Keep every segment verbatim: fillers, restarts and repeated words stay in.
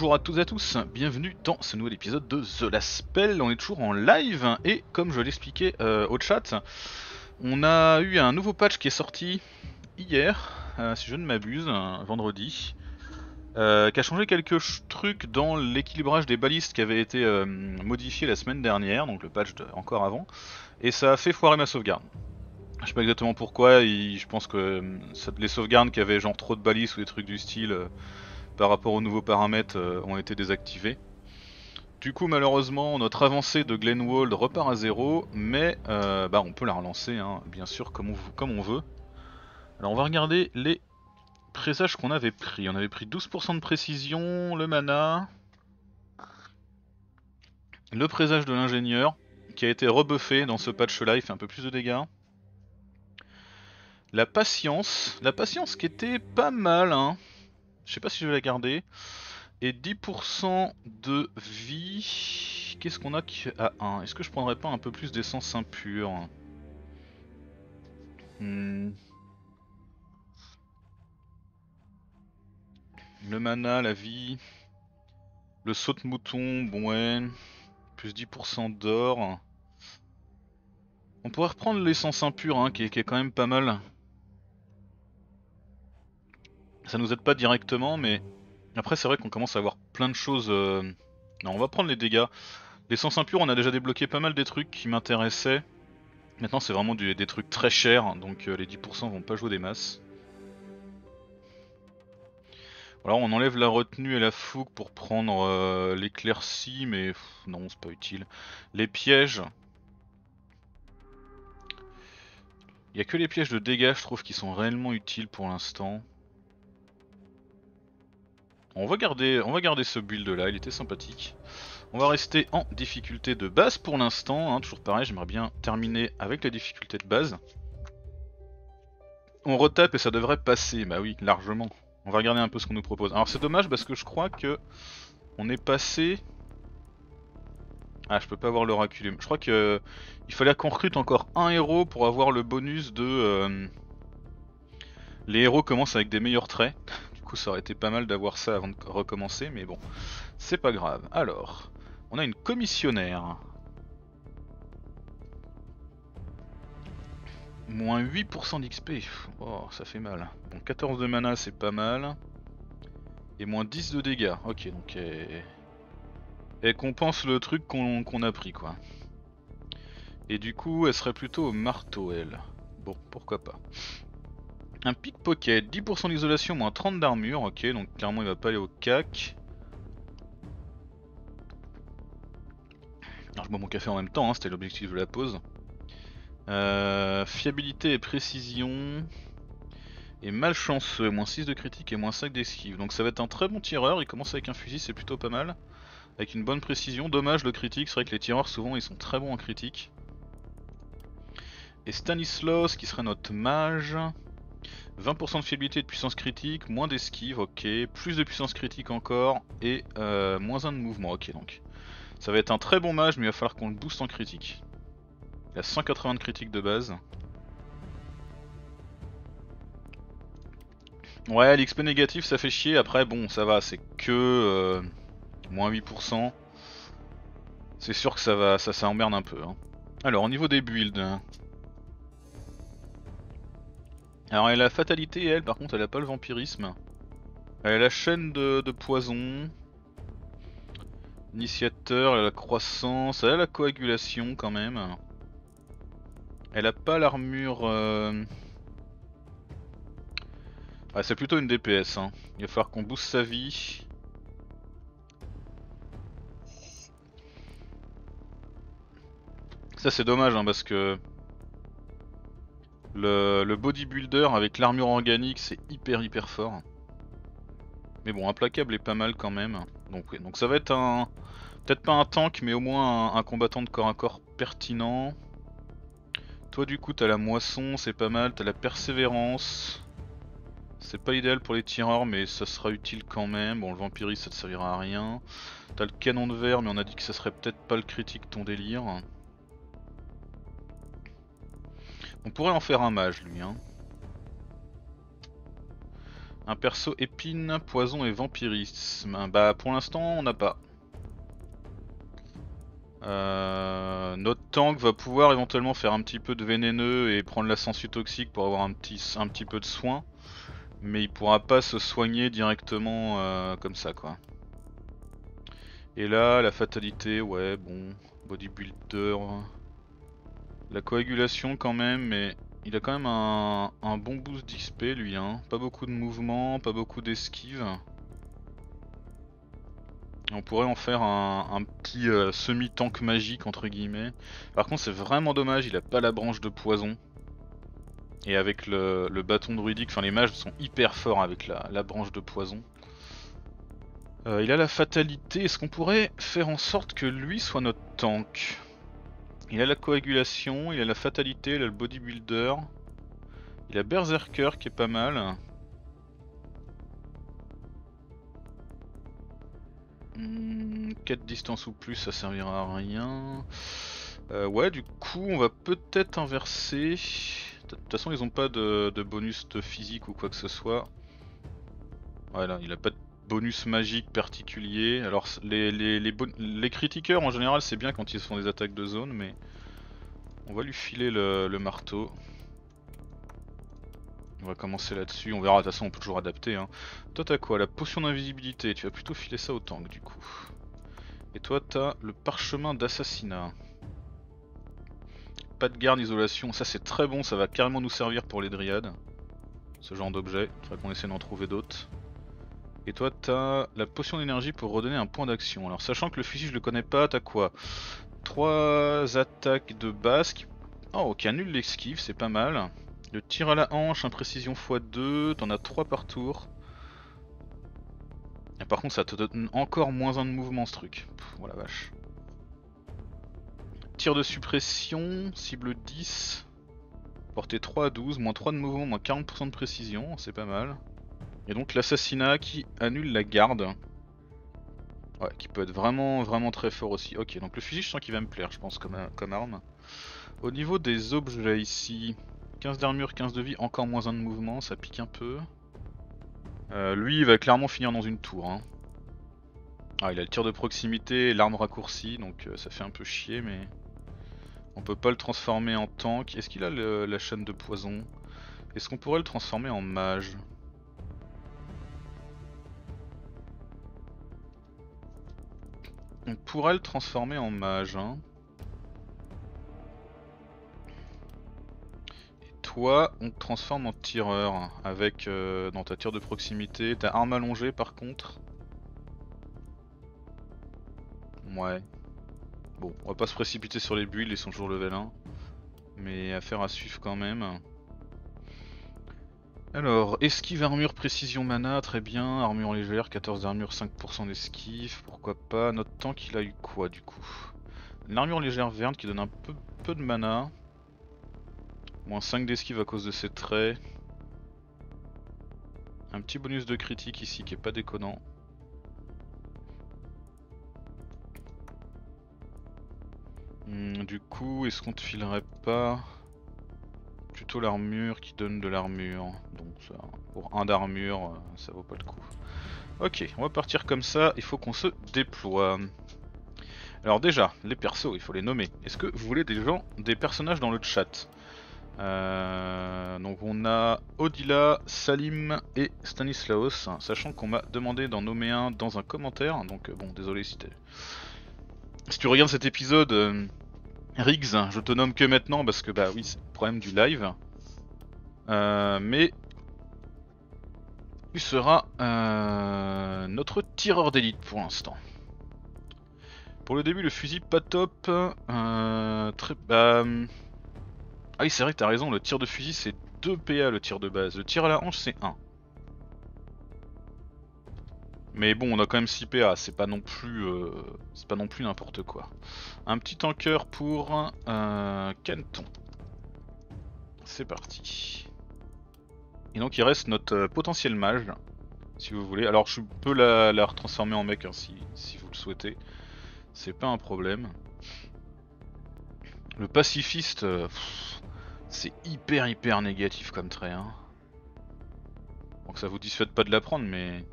bonjour à toutes et à tous, bienvenue dans ce nouvel épisode de The Last Spell. On est toujours en live et comme je l'expliquais euh, au chat, on a eu un nouveau patch qui est sorti hier, euh, si je ne m'abuse, un vendredi, euh, qui a changé quelques trucs dans l'équilibrage des balistes qui avait été euh, modifié la semaine dernière, donc le patch de, encore avant, et ça a fait foirer ma sauvegarde. Je sais pas exactement pourquoi, et je pense que euh, ça, les sauvegardes qui avaient genre trop de balises ou des trucs du style euh, par rapport aux nouveaux paramètres euh, ont été désactivés. Du coup malheureusement notre avancée de Glenwold repart à zéro, mais euh, bah, on peut la relancer hein, bien sûr comme on, comme on veut. Alors on va regarder les présages qu'on avait pris. On avait pris douze pour cent de précision, le mana, le présage de l'ingénieur qui a été rebuffé dans ce patch là, il fait un peu plus de dégâts. La patience, la patience qui était pas mal hein. Je sais pas si je vais la garder. Et dix pour cent de vie. Qu'est-ce qu'on a qui a un? Est-ce que je prendrais pas un peu plus d'essence impure? hmm. Le mana, la vie. Le saut de mouton, bon ouais. Plus dix pour cent d'or. On pourrait reprendre l'essence impure hein, qui, est, qui est quand même pas mal. Ça nous aide pas directement mais... Après c'est vrai qu'on commence à avoir plein de choses... Euh... Non, on va prendre les dégâts. L'essence impure on a déjà débloqué pas mal des trucs qui m'intéressaient. Maintenant c'est vraiment du, des trucs très chers, donc euh, les dix pour cent vont pas jouer des masses. Alors on enlève la retenue et la fougue pour prendre euh, l'éclaircie, mais pff, non c'est pas utile. Les pièges... Il y a que les pièges de dégâts je trouve qui sont réellement utiles pour l'instant. On va garder, on va garder ce build là, il était sympathique. On va rester en difficulté de base pour l'instant, hein, toujours pareil, j'aimerais bien terminer avec la difficulté de base. On retape et ça devrait passer, bah oui, largement. On va regarder un peu ce qu'on nous propose. Alors c'est dommage parce que je crois que on est passé... Ah je peux pas avoir l'oraculum. Je crois que euh, il fallait qu'on recrute encore un héros pour avoir le bonus de... Euh... Les héros commencent avec des meilleurs traits. Du coup ça aurait été pas mal d'avoir ça avant de recommencer, mais bon, c'est pas grave. Alors, on a une commissionnaire. Moins huit pour cent d'X P, oh, ça fait mal. Bon, quatorze de mana c'est pas mal. Et moins dix de dégâts, ok donc elle, elle compense le truc qu'on qu'on a pris quoi. Et du coup elle serait plutôt au marteau elle. Bon, pourquoi pas. Un pickpocket, dix pour cent d'isolation, moins trente d'armure, ok donc clairement il va pas aller au cac. Alors je bois mon café en même temps, hein, c'était l'objectif de la pause. Euh, fiabilité et précision. Et malchanceux, moins six de critique et moins cinq d'esquive. Donc ça va être un très bon tireur, il commence avec un fusil, c'est plutôt pas mal. Avec une bonne précision, dommage le critique, c'est vrai que les tireurs souvent ils sont très bons en critique. Et Stanislaus qui serait notre mage. vingt pour cent de fiabilité et de puissance critique, moins d'esquive, ok. Plus de puissance critique encore et euh, moins un de mouvement, ok donc. Ça va être un très bon mage mais il va falloir qu'on le booste en critique. Il a cent quatre-vingts de critique de base. Ouais, l'X P négatif ça fait chier, après bon ça va, c'est que euh, moins huit pour cent. C'est sûr que ça va, ça, ça emmerde un peu. Hein. Alors au niveau des builds. Alors elle a la fatalité elle, par contre elle a pas le vampirisme. Elle a la chaîne de, de poison. Initiateur, elle a la croissance, elle a la coagulation quand même. Elle a pas l'armure... Euh... Ah, c'est plutôt une D P S. Hein. Il va falloir qu'on booste sa vie. Ça c'est dommage hein, parce que... Le, le bodybuilder avec l'armure organique c'est hyper hyper fort. Mais bon, implacable est pas mal quand même. Donc, oui. Donc ça va être un... Peut-être pas un tank mais au moins un, un combattant de corps à corps pertinent. Toi du coup t'as la moisson, c'est pas mal, t'as la persévérance. C'est pas idéal pour les tireurs mais ça sera utile quand même. Bon le vampirisme ça te servira à rien. T'as le canon de verre mais on a dit que ça serait peut-être pas le critique ton délire. On pourrait en faire un mage lui hein. Un perso épine, poison et vampirisme. Bah pour l'instant on n'a pas. Euh, notre tank va pouvoir éventuellement faire un petit peu de vénéneux et prendre la sensu toxique pour avoir un petit, un petit peu de soin. Mais il pourra pas se soigner directement euh, comme ça quoi. Et là la fatalité, ouais bon, bodybuilder. La coagulation quand même, mais il a quand même un, un bon boost d'X P lui hein. Pas beaucoup de mouvement, pas beaucoup d'esquive. On pourrait en faire un, un petit euh, semi-tank magique entre guillemets. Par contre c'est vraiment dommage, il a pas la branche de poison. Et avec le, le bâton druidique, enfin les mages sont hyper forts avec la, la branche de poison. Euh, il a la fatalité, est-ce qu'on pourrait faire en sorte que lui soit notre tank? Il a la coagulation, il a la fatalité, il a le bodybuilder. Il a berserker qui est pas mal. Hmm, quatre distances ou plus ça servira à rien. Euh, ouais du coup on va peut-être inverser. De toute façon ils ont pas de, de bonus de physique ou quoi que ce soit. Voilà, il a pas de bonus magique particulier. Alors les, les, les, les critiqueurs en général c'est bien quand ils font des attaques de zone, mais on va lui filer le, le marteau. On va commencer là-dessus, on verra, de toute façon on peut toujours adapter hein. Toi t'as quoi? La potion d'invisibilité, tu vas plutôt filer ça au tank du coup. Et toi t'as le parchemin d'assassinat. Pas de garde, isolation, ça c'est très bon, ça va carrément nous servir pour les dryades. Ce genre d'objet, il faudrait qu'on essaie d'en trouver d'autres. Et toi t'as la potion d'énergie pour redonner un point d'action. Alors sachant que le fusil je le connais pas, t'as quoi? trois attaques de base qui... Oh, qui annule l'esquive, c'est pas mal. Le tir à la hanche, imprécision fois deux, t'en as trois par tour. Et par contre ça te donne encore moins un de mouvement ce truc. Pff, oh la vache. Tir de suppression, cible dix. Portée trois à douze, moins trois de mouvement, moins quarante pour cent de précision, c'est pas mal. Et donc l'assassinat qui annule la garde. Ouais, qui peut être vraiment vraiment très fort aussi. Ok, donc le fusil je sens qu'il va me plaire je pense comme, comme arme. Au niveau des objets ici, quinze d'armure, quinze de vie, encore moins un de mouvement, ça pique un peu. Euh, lui il va clairement finir dans une tour hein. Ah, il a le tir de proximité, l'arme raccourcie, donc euh, ça fait un peu chier mais... On peut pas le transformer en tank. Est-ce qu'il a le, la chaîne de poison? Est-ce qu'on pourrait le transformer en mage? On pourrait le transformer en mage hein. Et toi on te transforme en tireur avec euh, dans ta tir de proximité. T'as arme allongée par contre. Ouais. Bon, on va pas se précipiter sur les builds, ils sont toujours level un. Mais affaire à suivre quand même. Alors, esquive, armure, précision, mana, très bien. Armure légère, quatorze d'armure, cinq pour cent d'esquive, pourquoi pas. Notre tank il a eu quoi du coup? Une armure légère verte qui donne un peu, peu de mana. Moins cinq d'esquive à cause de ses traits. Un petit bonus de critique ici qui est pas déconnant. Hmm, du coup, est-ce qu'on te filerait pas plutôt l'armure qui donne de l'armure? Donc ça, pour un d'armure, ça vaut pas le coup. Ok, on va partir comme ça, il faut qu'on se déploie. Alors déjà, les persos, il faut les nommer. Est-ce que vous voulez des gens, des personnages dans le chat? euh, Donc on a Odila, Salim et Stanislaos, sachant qu'on m'a demandé d'en nommer un dans un commentaire, donc bon désolé si, si tu regardes cet épisode, euh, Riggs, je te nomme que maintenant parce que bah oui c'est le problème du live. Euh, mais tu seras euh, notre tireur d'élite pour l'instant. Pour le début, le fusil pas top. Euh, très, bah... Ah oui, c'est vrai que t'as raison, le tir de fusil c'est deux P A le tir de base. Le tir à la hanche c'est un. Mais bon, on a quand même six P A, c'est pas non plus euh, c'est pas non plus n'importe quoi. Un petit tanker pour euh, Canton. C'est parti. Et donc il reste notre euh, potentiel mage, si vous voulez. Alors je peux la, la retransformer en mec hein, si, si vous le souhaitez. C'est pas un problème. Le pacifiste, euh, c'est hyper hyper négatif comme trait. Hein. Bon, que ça vous dissuade pas de la prendre, mais...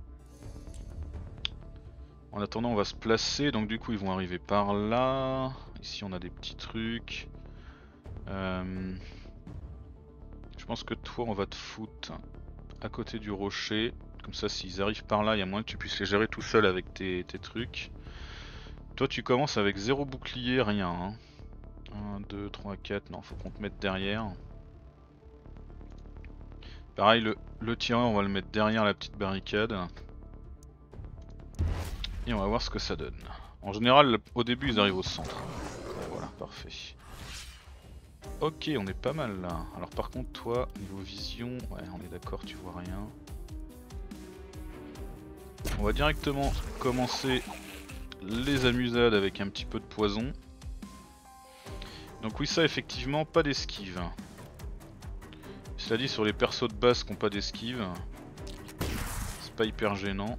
En attendant, on va se placer, donc du coup ils vont arriver par là. Ici on a des petits trucs. Euh... Je pense que toi on va te foutre à côté du rocher. Comme ça s'ils arrivent par là, il y a moyen que tu puisses les gérer tout seul avec tes, tes trucs. Toi tu commences avec zéro bouclier, rien. Hein. un, deux, trois, quatre, non faut qu'on te mette derrière. Pareil le, le tireur on va le mettre derrière la petite barricade. Et on va voir ce que ça donne. En général au début ils arrivent au centre. Voilà, parfait. Ok, on est pas mal là. Alors par contre toi, niveau vision, ouais on est d'accord, tu vois rien. On va directement commencer les amusades avec un petit peu de poison. Donc oui ça effectivement pas d'esquive. Cela dit sur les persos de base qui n'ont pas d'esquive, c'est pas hyper gênant.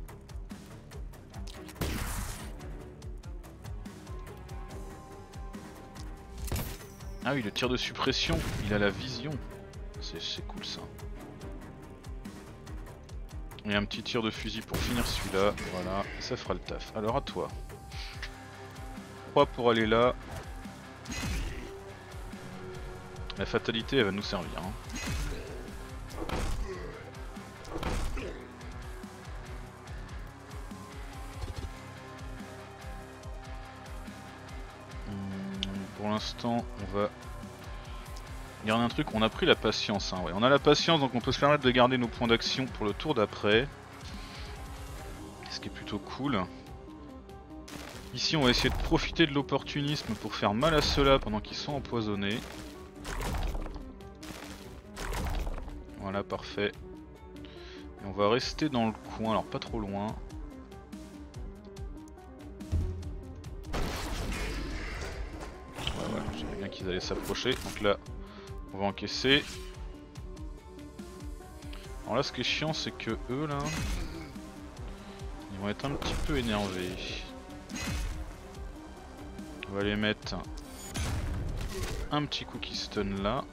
Ah oui, le tir de suppression, il a la vision. C'est cool ça. Et un petit tir de fusil pour finir celui-là. Voilà, ça fera le taf. Alors à toi. trois pour aller là. La fatalité, elle va nous servir. Hein. Pour l'instant, on va garder un truc. On a pris la patience. Hein, ouais. On a la patience, donc on peut se permettre de garder nos points d'action pour le tour d'après. Ce qui est plutôt cool. Ici, on va essayer de profiter de l'opportunisme pour faire mal à ceux-là pendant qu'ils sont empoisonnés. Voilà, parfait. Et on va rester dans le coin, alors pas trop loin. Voilà, je savais bien qu'ils allaient s'approcher, donc là on va encaisser. Alors là ce qui est chiant c'est que eux là, ils vont être un petit peu énervés. On va les mettre un petit coup qui stun là.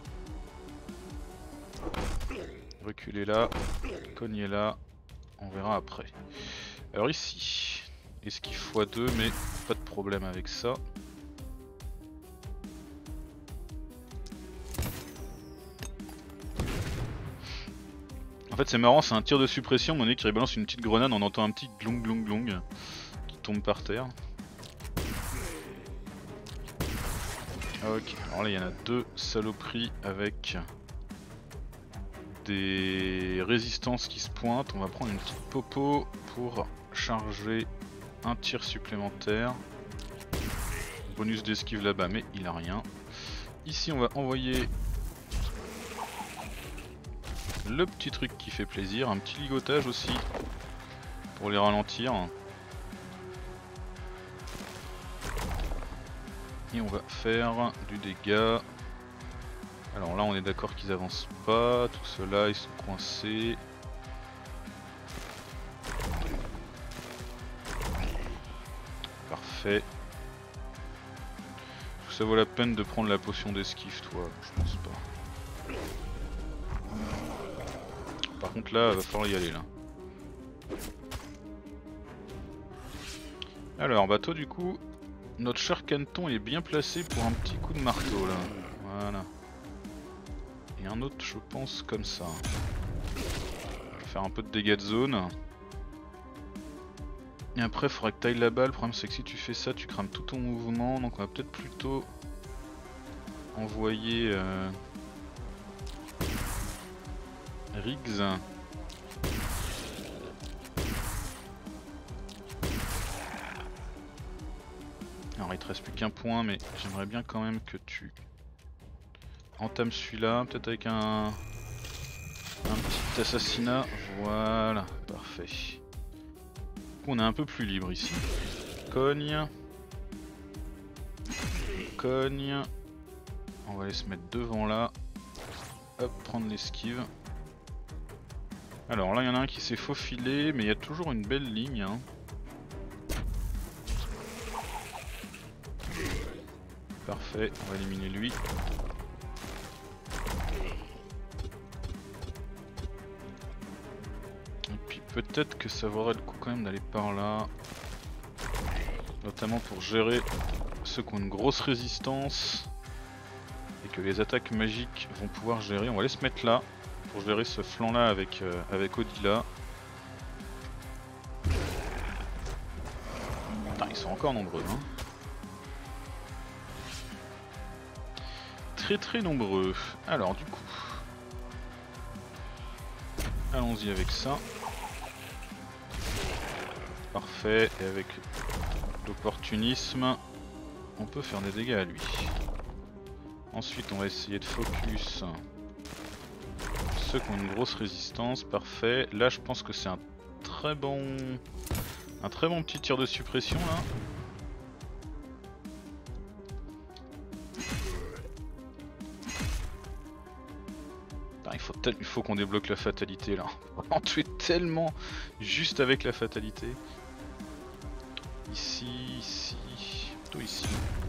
Reculer là, cogner là, on verra après. Alors ici, esquive fois deux mais pas de problème avec ça. En fait c'est marrant, c'est un tir de suppression, mon nez qui balance une petite grenade, on entend un petit glong glong glong qui tombe par terre. Ok, alors là il y en a deux saloperies avec des résistances qui se pointent. On va prendre une petite popo pour charger un tir supplémentaire. Bonus d'esquive là-bas mais il a rien. Ici on va envoyer le petit truc qui fait plaisir, un petit ligotage aussi pour les ralentir. Et on va faire du dégât. Alors là on est d'accord qu'ils avancent pas, tout ceux-là ils sont coincés. Parfait. Ça vaut la peine de prendre la potion d'esquive toi, je pense pas. Par contre là, il va falloir y aller là. Alors bateau du coup, notre cher Canton est bien placé pour un petit coup de marteau là. Voilà. Et un autre je pense comme ça. Je vais faire un peu de dégâts de zone. Et après il faudrait que tu ailles là-bas, le problème c'est que si tu fais ça tu crames tout ton mouvement, donc on va peut-être plutôt envoyer euh... Riggs. Alors il te reste plus qu'un point mais j'aimerais bien quand même que tu entames celui-là, peut-être avec un... un petit assassinat, voilà, parfait. On est un peu plus libre ici. Cogne. Cogne. On va aller se mettre devant là. Hop, prendre l'esquive. Alors là il y en a un qui s'est faufilé mais il y a toujours une belle ligne hein. Parfait, on va éliminer lui. peut-être que ça vaudrait le coup quand même d'aller par là. Notamment pour gérer ceux qui ont une grosse résistance. Et que les attaques magiques vont pouvoir gérer. On va aller se mettre là. Pour gérer ce flanc là avec, euh, avec Odila. Putain, ils sont encore nombreux. Hein. Très très nombreux. Alors du coup. Allons-y avec ça. Parfait. Et avec l'opportunisme, on peut faire des dégâts à lui. Ensuite on va essayer de focus ceux qui ont une grosse résistance. Parfait. Là je pense que c'est un très bon un très bon petit tir de suppression là. Putain, il faut, il faut qu'on débloque la fatalité là. On va en tuer tellement juste avec la fatalité. Ici, ici, plutôt ici.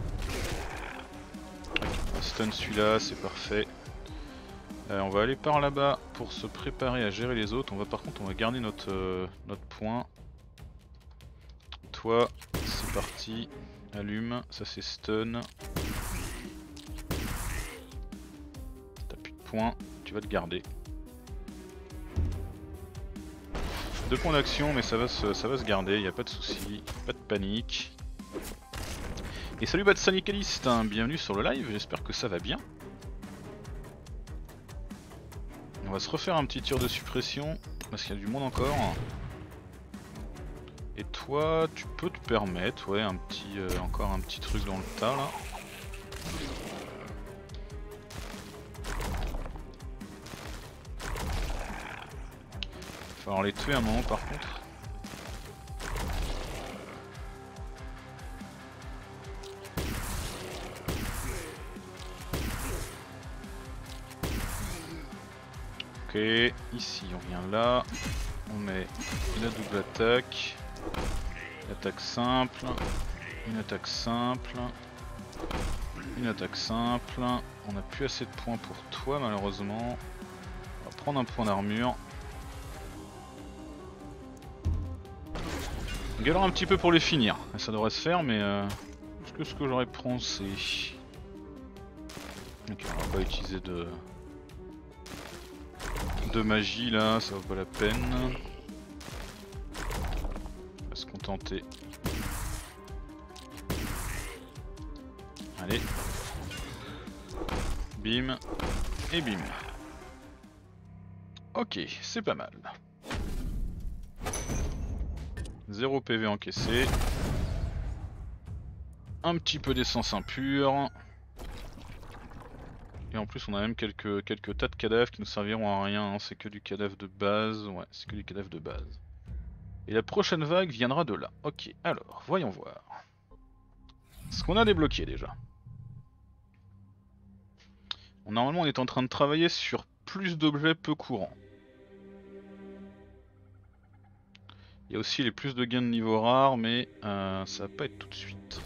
On stun celui-là, c'est parfait. Euh, on va aller par là-bas pour se préparer à gérer les autres. On va par contre, on va garder notre euh, notre point. Toi, c'est parti. Allume, ça c'est stun. T'as plus de points, tu vas te garder. Deux points d'action, mais ça va se, ça va se garder, y a pas de souci, pas de panique. Et salut Bad Sanicaliste, hein, bienvenue sur le live, j'espère que ça va bien. On va se refaire un petit tir de suppression, parce qu'il y a du monde encore. Et toi, tu peux te permettre, ouais, un petit, euh, encore un petit truc dans le tas là. Il va falloir les tuer un moment par contre. Ok, ici on vient là, on met la double attaque, l'attaque simple, une attaque simple, une attaque simple. On n'a plus assez de points pour toi malheureusement. On va prendre un point d'armure. On galère un petit peu pour les finir, ça devrait se faire mais euh, est-ce que ce que j'aurais pensé. Ok, on va pas utiliser de... de magie là, ça vaut pas la peine. On va se contenter. Allez. Bim. Et bim. Ok, c'est pas mal. zéro P V encaissé. Un petit peu d'essence impure. Et en plus on a même quelques, quelques tas de cadavres qui nous serviront à rien, hein. C'est que du cadavre de base, ouais, c'est que du cadavre de base. Et la prochaine vague viendra de là. Ok, alors, voyons voir. Ce qu'on a débloqué déjà. Normalement on est en train de travailler sur plus d'objets peu courants. Il y a aussi les plus de gains de niveau rare, mais euh, ça va pas être tout de suite.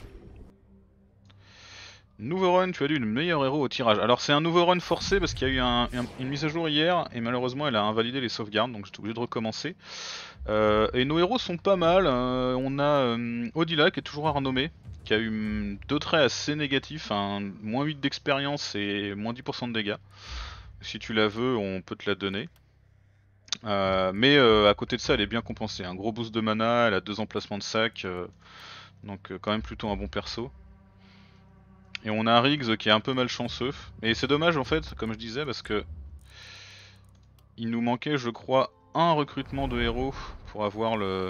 Nouveau run, tu as eu le meilleur héros au tirage. Alors c'est un nouveau run forcé parce qu'il y a eu un, un, une mise à jour hier et malheureusement elle a invalidé les sauvegardes donc j'étais obligé de recommencer. Euh, et nos héros sont pas mal, euh, on a euh, Odila qui est toujours à renommer, qui a eu deux traits assez négatifs, hein, moins huit d'expérience et moins dix pour cent de dégâts. Si tu la veux on peut te la donner. Euh, mais euh, à côté de ça elle est bien compensée, un gros boost de mana, elle a deux emplacements de sac, euh, donc euh, quand même plutôt un bon perso. Et on a Riggs qui est un peu malchanceux. Et c'est dommage en fait, comme je disais, parce que il nous manquait, je crois, un recrutement de héros pour avoir le...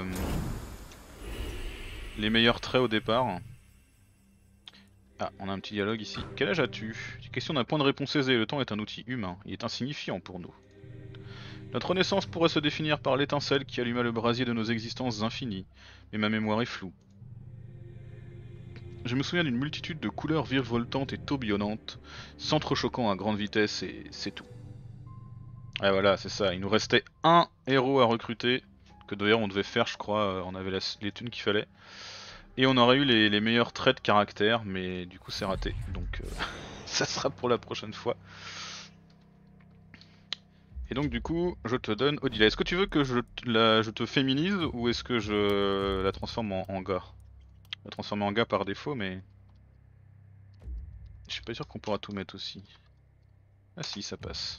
les meilleurs traits au départ. Ah, on a un petit dialogue ici. Quel âge as-tu? Question d'un point de réponse aisé. Le temps est un outil humain. Il est insignifiant pour nous. Notre naissance pourrait se définir par l'étincelle qui alluma le brasier de nos existences infinies. Mais ma mémoire est floue. Je me souviens d'une multitude de couleurs virevoltantes et tourbillonnantes, s'entrechoquant à grande vitesse et c'est tout. Et voilà, c'est ça, il nous restait un héros à recruter, que d'ailleurs on devait faire je crois, on avait la, les thunes qu'il fallait. Et on aurait eu les, les meilleurs traits de caractère, mais du coup c'est raté, donc euh, ça sera pour la prochaine fois. Et donc du coup, je te donne Odila. Est-ce que tu veux que je, la, je te féminise ou est-ce que je la transforme en, en gars? La transformer en gars par défaut, mais je suis pas sûr qu'on pourra tout mettre aussi. Ah si, ça passe.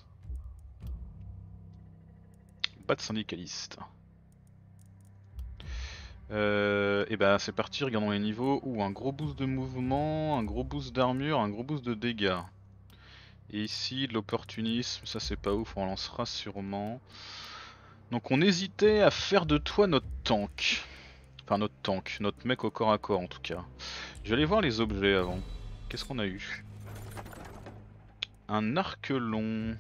Pas de syndicaliste. Euh, et bah c'est parti, regardons les niveaux. Ouh, un gros boost de mouvement, un gros boost d'armure, un gros boost de dégâts. Et ici, de l'opportunisme, ça c'est pas ouf, on lancera sûrement. Donc on hésitait à faire de toi notre tank. Enfin notre tank, notre mec au corps à corps en tout cas. Je vais aller voir les objets avant. Qu'est-ce qu'on a eu? Un arc long.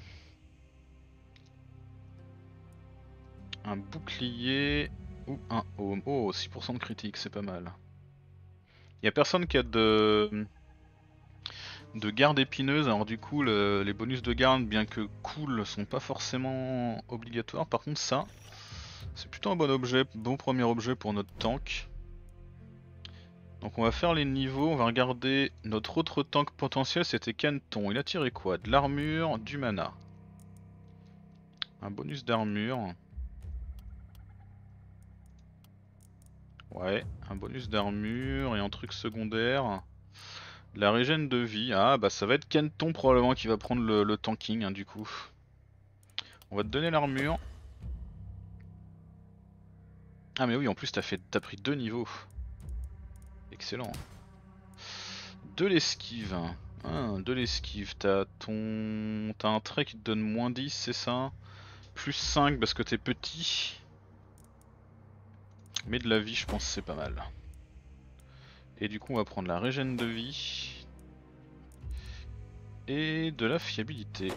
Un bouclier ou un home. Oh, six pour cent de critique, c'est pas mal. Y a personne qui a de... de garde épineuse, alors du coup le... les bonus de garde, bien que cool, sont pas forcément obligatoires. Par contre ça, c'est plutôt un bon objet, bon premier objet pour notre tank. Donc on va faire les niveaux, on va regarder notre autre tank potentiel, c'était Canton. Il a tiré quoi? De l'armure, du mana. Un bonus d'armure. Ouais, un bonus d'armure et un truc secondaire. La régène de vie. Ah bah ça va être Canton probablement qui va prendre le, le tanking hein, du coup. On va te donner l'armure. Ah mais oui en plus t'as fait t'as pris deux niveaux. Excellent. De l'esquive. Ah, de l'esquive. T'as ton. T'as un trait qui te donne moins dix, c'est ça? Plus cinq parce que t'es petit. Mais de la vie je pense c'est pas mal. Et du coup on va prendre la régène de vie. Et de la fiabilité.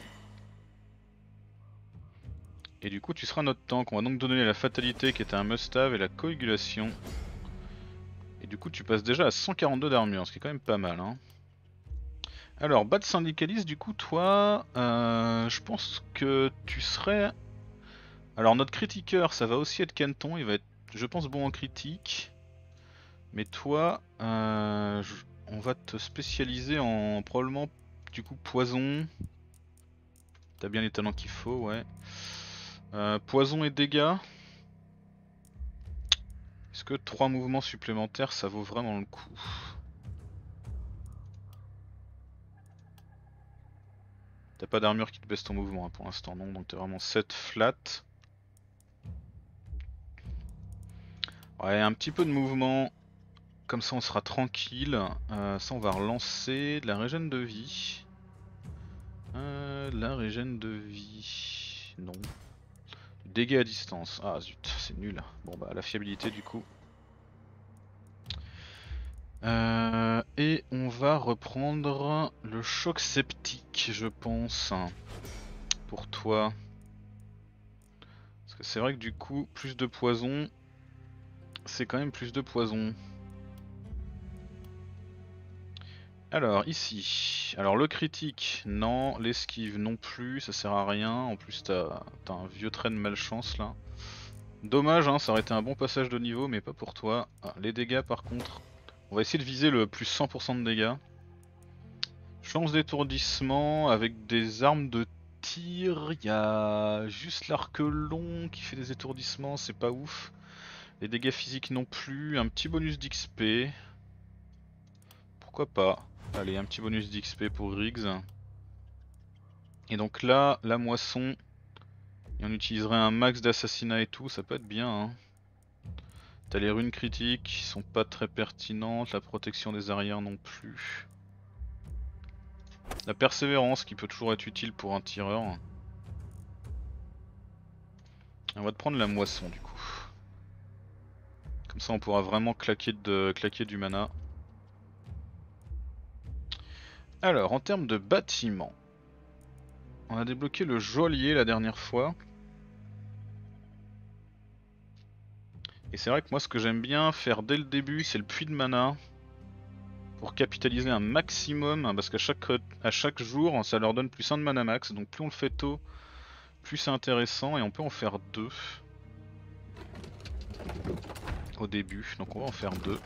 Et du coup tu seras notre tank. On va donc donner la fatalité qui était un must-have et la coagulation. Et du coup tu passes déjà à cent quarante-deux d'armure, ce qui est quand même pas mal hein. Alors, bas de syndicaliste, du coup, toi, euh, je pense que tu serais... Alors, notre critiqueur, ça va aussi être Canton, il va être, je pense, bon en critique. Mais toi, euh, je- on va te spécialiser en probablement, du coup, poison. T'as bien les talents qu'il faut, ouais. Euh, poison et dégâts. Est-ce que trois mouvements supplémentaires, ça vaut vraiment le coup? T'as pas d'armure qui te baisse ton mouvement hein, pour l'instant, non? Donc t'es vraiment sept flat. Ouais, un petit peu de mouvement, comme ça on sera tranquille. Euh, ça on va relancer de la régène de vie. Euh, la régène de vie... Non. Dégâts à distance. Ah zut, c'est nul. Bon bah la fiabilité du coup. Euh, et on va reprendre le choc sceptique je pense. Pour toi. Parce que c'est vrai que du coup, plus de poison, c'est quand même plus de poison. Alors ici, alors le critique, non, l'esquive non plus, ça sert à rien, en plus t'as un vieux trait de malchance là. Dommage, hein, ça aurait été un bon passage de niveau, mais pas pour toi. Ah, les dégâts par contre, on va essayer de viser le plus cent pour cent de dégâts. Chance d'étourdissement avec des armes de tir, il y a juste l'arc long qui fait des étourdissements, c'est pas ouf. Les dégâts physiques non plus, un petit bonus d'X P. Pourquoi pas. Allez, un petit bonus d'X P pour Riggs. Et donc là, la moisson, et on utiliserait un max d'assassinat et tout, ça peut être bien. Hein. T'as les runes critiques qui sont pas très pertinentes, la protection des arrières non plus. La persévérance qui peut toujours être utile pour un tireur. On va te prendre la moisson du coup. Comme ça on pourra vraiment claquer, de, claquer du mana. Alors, en termes de bâtiment, on a débloqué le geôlier la dernière fois. Et c'est vrai que moi ce que j'aime bien faire dès le début c'est le puits de mana. Pour capitaliser un maximum, parce qu'à chaque, à chaque jour ça leur donne plus un de mana max. Donc plus on le fait tôt, plus c'est intéressant. Et on peut en faire deux. Au début, donc on va en faire deux.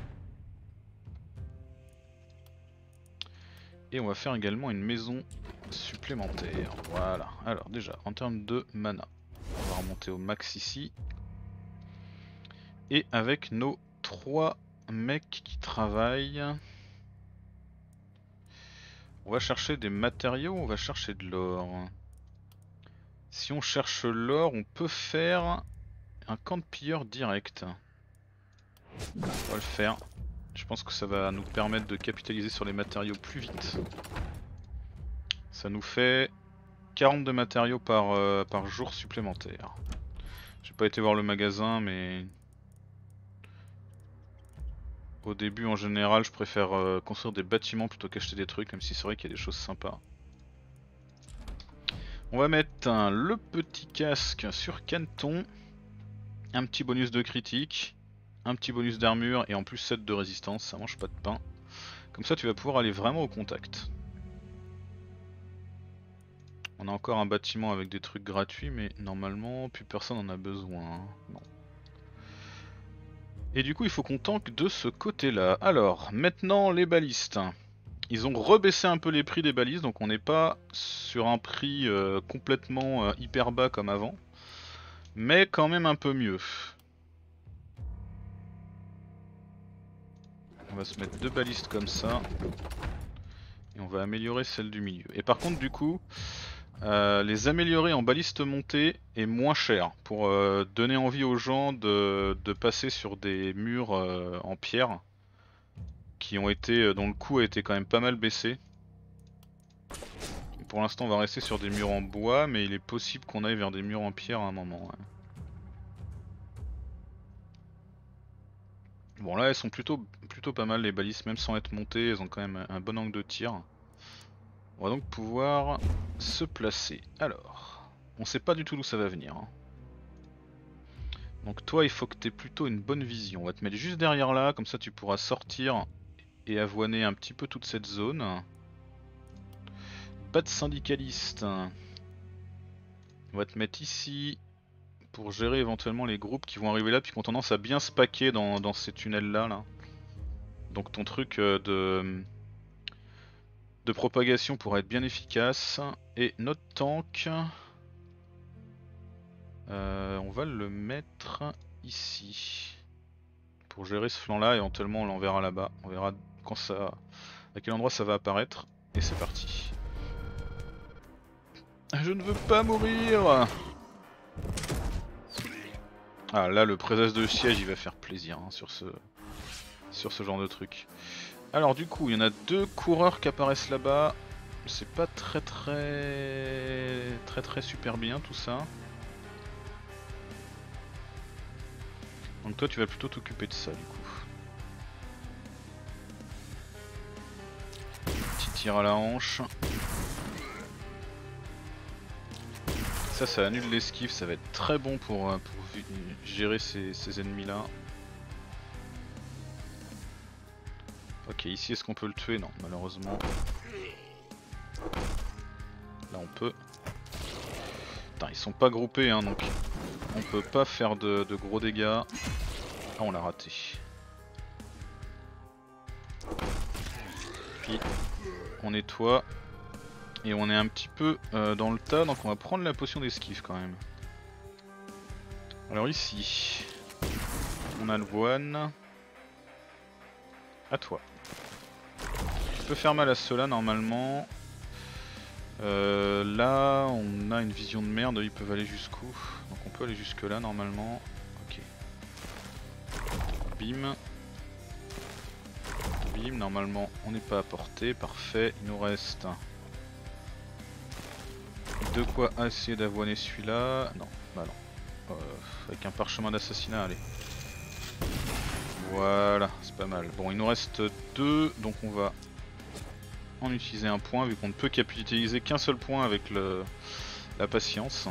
Et on va faire également une maison supplémentaire. Voilà. Alors déjà, en termes de mana, on va remonter au max ici. Et avec nos trois mecs qui travaillent, on va chercher des matériaux, on va chercher de l'or. Si on cherche l'or, on peut faire un camp de pilleurs direct. On va le faire. Je pense que ça va nous permettre de capitaliser sur les matériaux plus vite. Ça nous fait quarante-deux matériaux par, euh, par jour supplémentaire. J'ai pas été voir le magasin, mais au début en général je préfère euh, construire des bâtiments plutôt qu'acheter des trucs, même si c'est vrai qu'il y a des choses sympas. On va mettre hein, le petit casque sur Canton, un petit bonus de critique, un petit bonus d'armure et en plus sept de résistance, ça mange pas de pain. Comme ça tu vas pouvoir aller vraiment au contact. On a encore un bâtiment avec des trucs gratuits, mais normalement plus personne en a besoin. Hein. Non. Et du coup il faut qu'on tanque de ce côté là. Alors maintenant les balistes. Ils ont rebaissé un peu les prix des balises, donc on n'est pas sur un prix euh, complètement euh, hyper bas comme avant. Mais quand même un peu mieux. On va se mettre deux balistes comme ça. Et on va améliorer celle du milieu. Et par contre du coup, euh, les améliorer en baliste montée est moins cher. Pour euh, donner envie aux gens de, de passer sur des murs euh, en pierre. Qui ont été, dont le coût a été quand même pas mal baissé. Pour l'instant on va rester sur des murs en bois, mais il est possible qu'on aille vers des murs en pierre à un moment. Ouais. Bon là elles sont plutôt, plutôt pas mal les balises, même sans être montées, elles ont quand même un bon angle de tir. On va donc pouvoir se placer. Alors, on sait pas du tout d'où ça va venir. Hein. Donc toi il faut que tu aies plutôt une bonne vision. On va te mettre juste derrière là, comme ça tu pourras sortir et avoiner un petit peu toute cette zone. Pas de syndicaliste. On va te mettre ici pour gérer éventuellement les groupes qui vont arriver là puis qui ont tendance à bien se paquer dans, dans ces tunnels là, là. Donc ton truc de, de propagation pourra être bien efficace. Et notre tank, euh, on va le mettre ici pour gérer ce flanc là. Éventuellement on l'enverra là-bas. On verra quand ça, à quel endroit ça va apparaître. Et c'est parti. Je ne veux pas mourir. Ah là le présage de siège il va faire plaisir hein, sur, ce, sur ce genre de truc. Alors du coup il y en a deux coureurs qui apparaissent là-bas. C'est pas très très très très super bien tout ça. Donc toi tu vas plutôt t'occuper de ça du coup. Petit tir à la hanche. Ça, ça annule l'esquive, ça va être très bon pour, pour gérer ces, ces ennemis là. Ok, ici est-ce qu'on peut le tuer? Non, malheureusement. Là on peut. Putain, ils sont pas groupés hein, donc on peut pas faire de, de gros dégâts. Ah, on l'a raté. Puis on nettoie. Et on est un petit peu euh, dans le tas, donc on va prendre la potion d'esquive quand même. Alors ici, on a le voine. À toi. Tu peux faire mal à ceux-là normalement. Euh, là, on a une vision de merde, ils peuvent aller jusqu'où? Donc on peut aller jusque là normalement. Ok. Bim. Bim, normalement on n'est pas à portée, parfait. Il nous reste de quoi essayer d'avoiner celui-là. Non, bah non. Euh, avec un parchemin d'assassinat, allez. Voilà, c'est pas mal. Bon, il nous reste deux, donc on va en utiliser un point, vu qu'on ne peut capitaliser qu'un seul point avec le, la patience.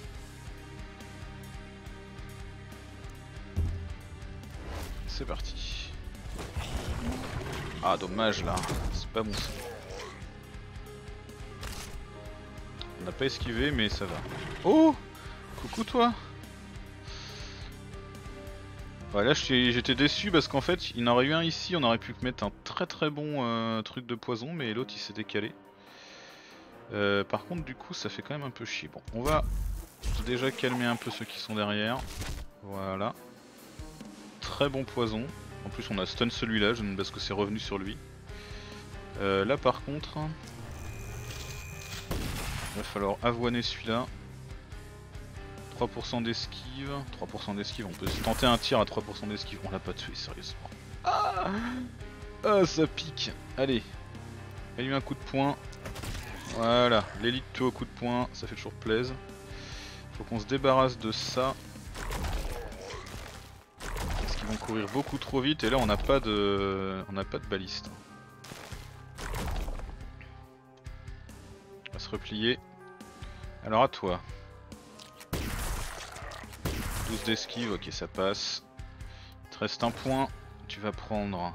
C'est parti. Ah, dommage là, c'est pas bon ça. On n'a pas esquivé, mais ça va. Oh! Coucou toi! Ouais, là j'étais déçu parce qu'en fait il y en aurait eu un ici, on aurait pu mettre un très très bon euh, truc de poison, mais l'autre il s'est décalé. Euh, par contre du coup ça fait quand même un peu chier. Bon, on va déjà calmer un peu ceux qui sont derrière. Voilà. Très bon poison. En plus on a stun celui-là, je ne sais pas ce que c'est revenu sur lui. Euh, là par contre, il va falloir avoiner celui-là. trois pour cent d'esquive. trois pour cent d'esquive, on peut se tenter un tir à trois pour cent d'esquive. On l'a pas tué sérieusement. Ah, ah ça pique. Allez. Mets-lui un coup de poing. Voilà, l'élite tue au coup de poing, ça fait toujours plaisir. Faut qu'on se débarrasse de ça. Parce qu'ils vont courir beaucoup trop vite et là on n'a pas de. On n'a pas de baliste. On va se replier. Alors à toi. douze d'esquive, ok ça passe. Il te reste un point, tu vas prendre.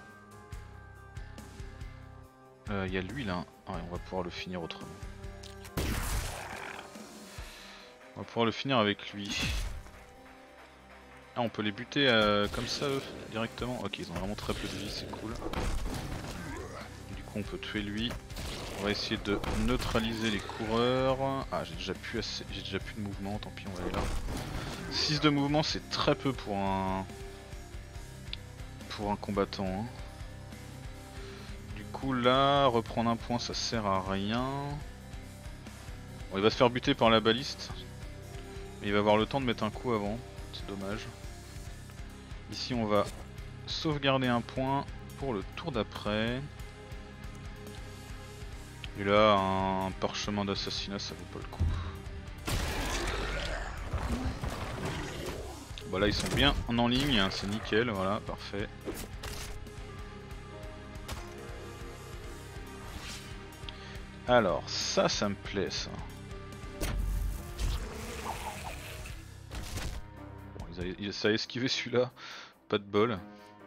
Il euh, y a lui là. Ouais, on va pouvoir le finir autrement. On va pouvoir le finir avec lui. Ah, on peut les buter euh, comme ça eux, directement. Ok, ils ont vraiment très peu de vie, c'est cool. Du coup on peut tuer lui. On va essayer de neutraliser les coureurs. Ah, j'ai déjà plus assez, j'ai déjà plus de mouvement, tant pis on va aller là. six de mouvement c'est très peu pour un pour un combattant. Hein. Du coup là, reprendre un point ça sert à rien. Bon, il va se faire buter par la baliste. Mais il va avoir le temps de mettre un coup avant, c'est dommage. Ici on va sauvegarder un point pour le tour d'après. Et là un parchemin d'assassinat ça vaut pas le coup. Bon là ils sont bien en ligne, hein, c'est nickel, voilà, parfait. Alors ça, ça me plaît ça. Bon, ils avaient, ça a esquivé celui-là, pas de bol.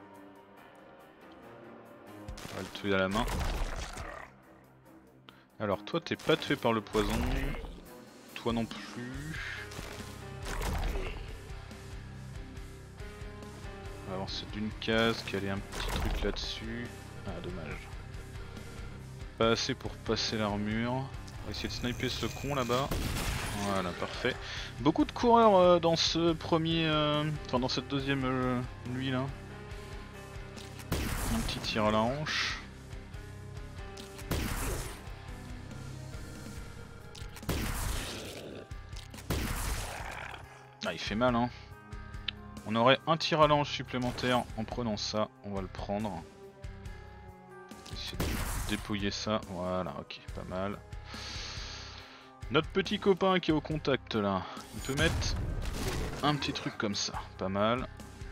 On va le tuer à la main. Alors toi t'es pas tué par le poison, toi non plus. On va avancer d'une case, caler un petit truc là-dessus. Ah dommage. Pas assez pour passer l'armure. On va essayer de sniper ce con là-bas. Voilà, parfait. Beaucoup de coureurs euh, dans ce premier... Euh, enfin dans cette deuxième euh, nuit là. Un petit tir à la hanche. Ah il fait mal hein. On aurait un tir à la hanche supplémentaire en prenant ça, on va le prendre. Essayer de dépouiller ça, voilà, ok, pas mal. Notre petit copain qui est au contact là, il peut mettre un petit truc comme ça, pas mal.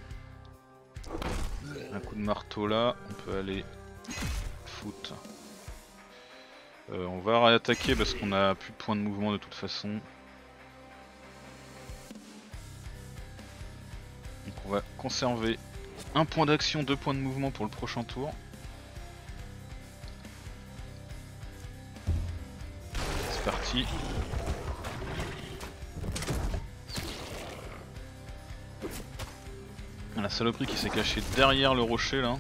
Un coup de marteau là, on peut aller foot. Euh, on va réattaquer parce qu'on a plus de points de mouvement de toute façon. Donc on va conserver un point d'action, deux points de mouvement pour le prochain tour. C'est parti. La saloperie qui s'est cachée derrière le rocher là.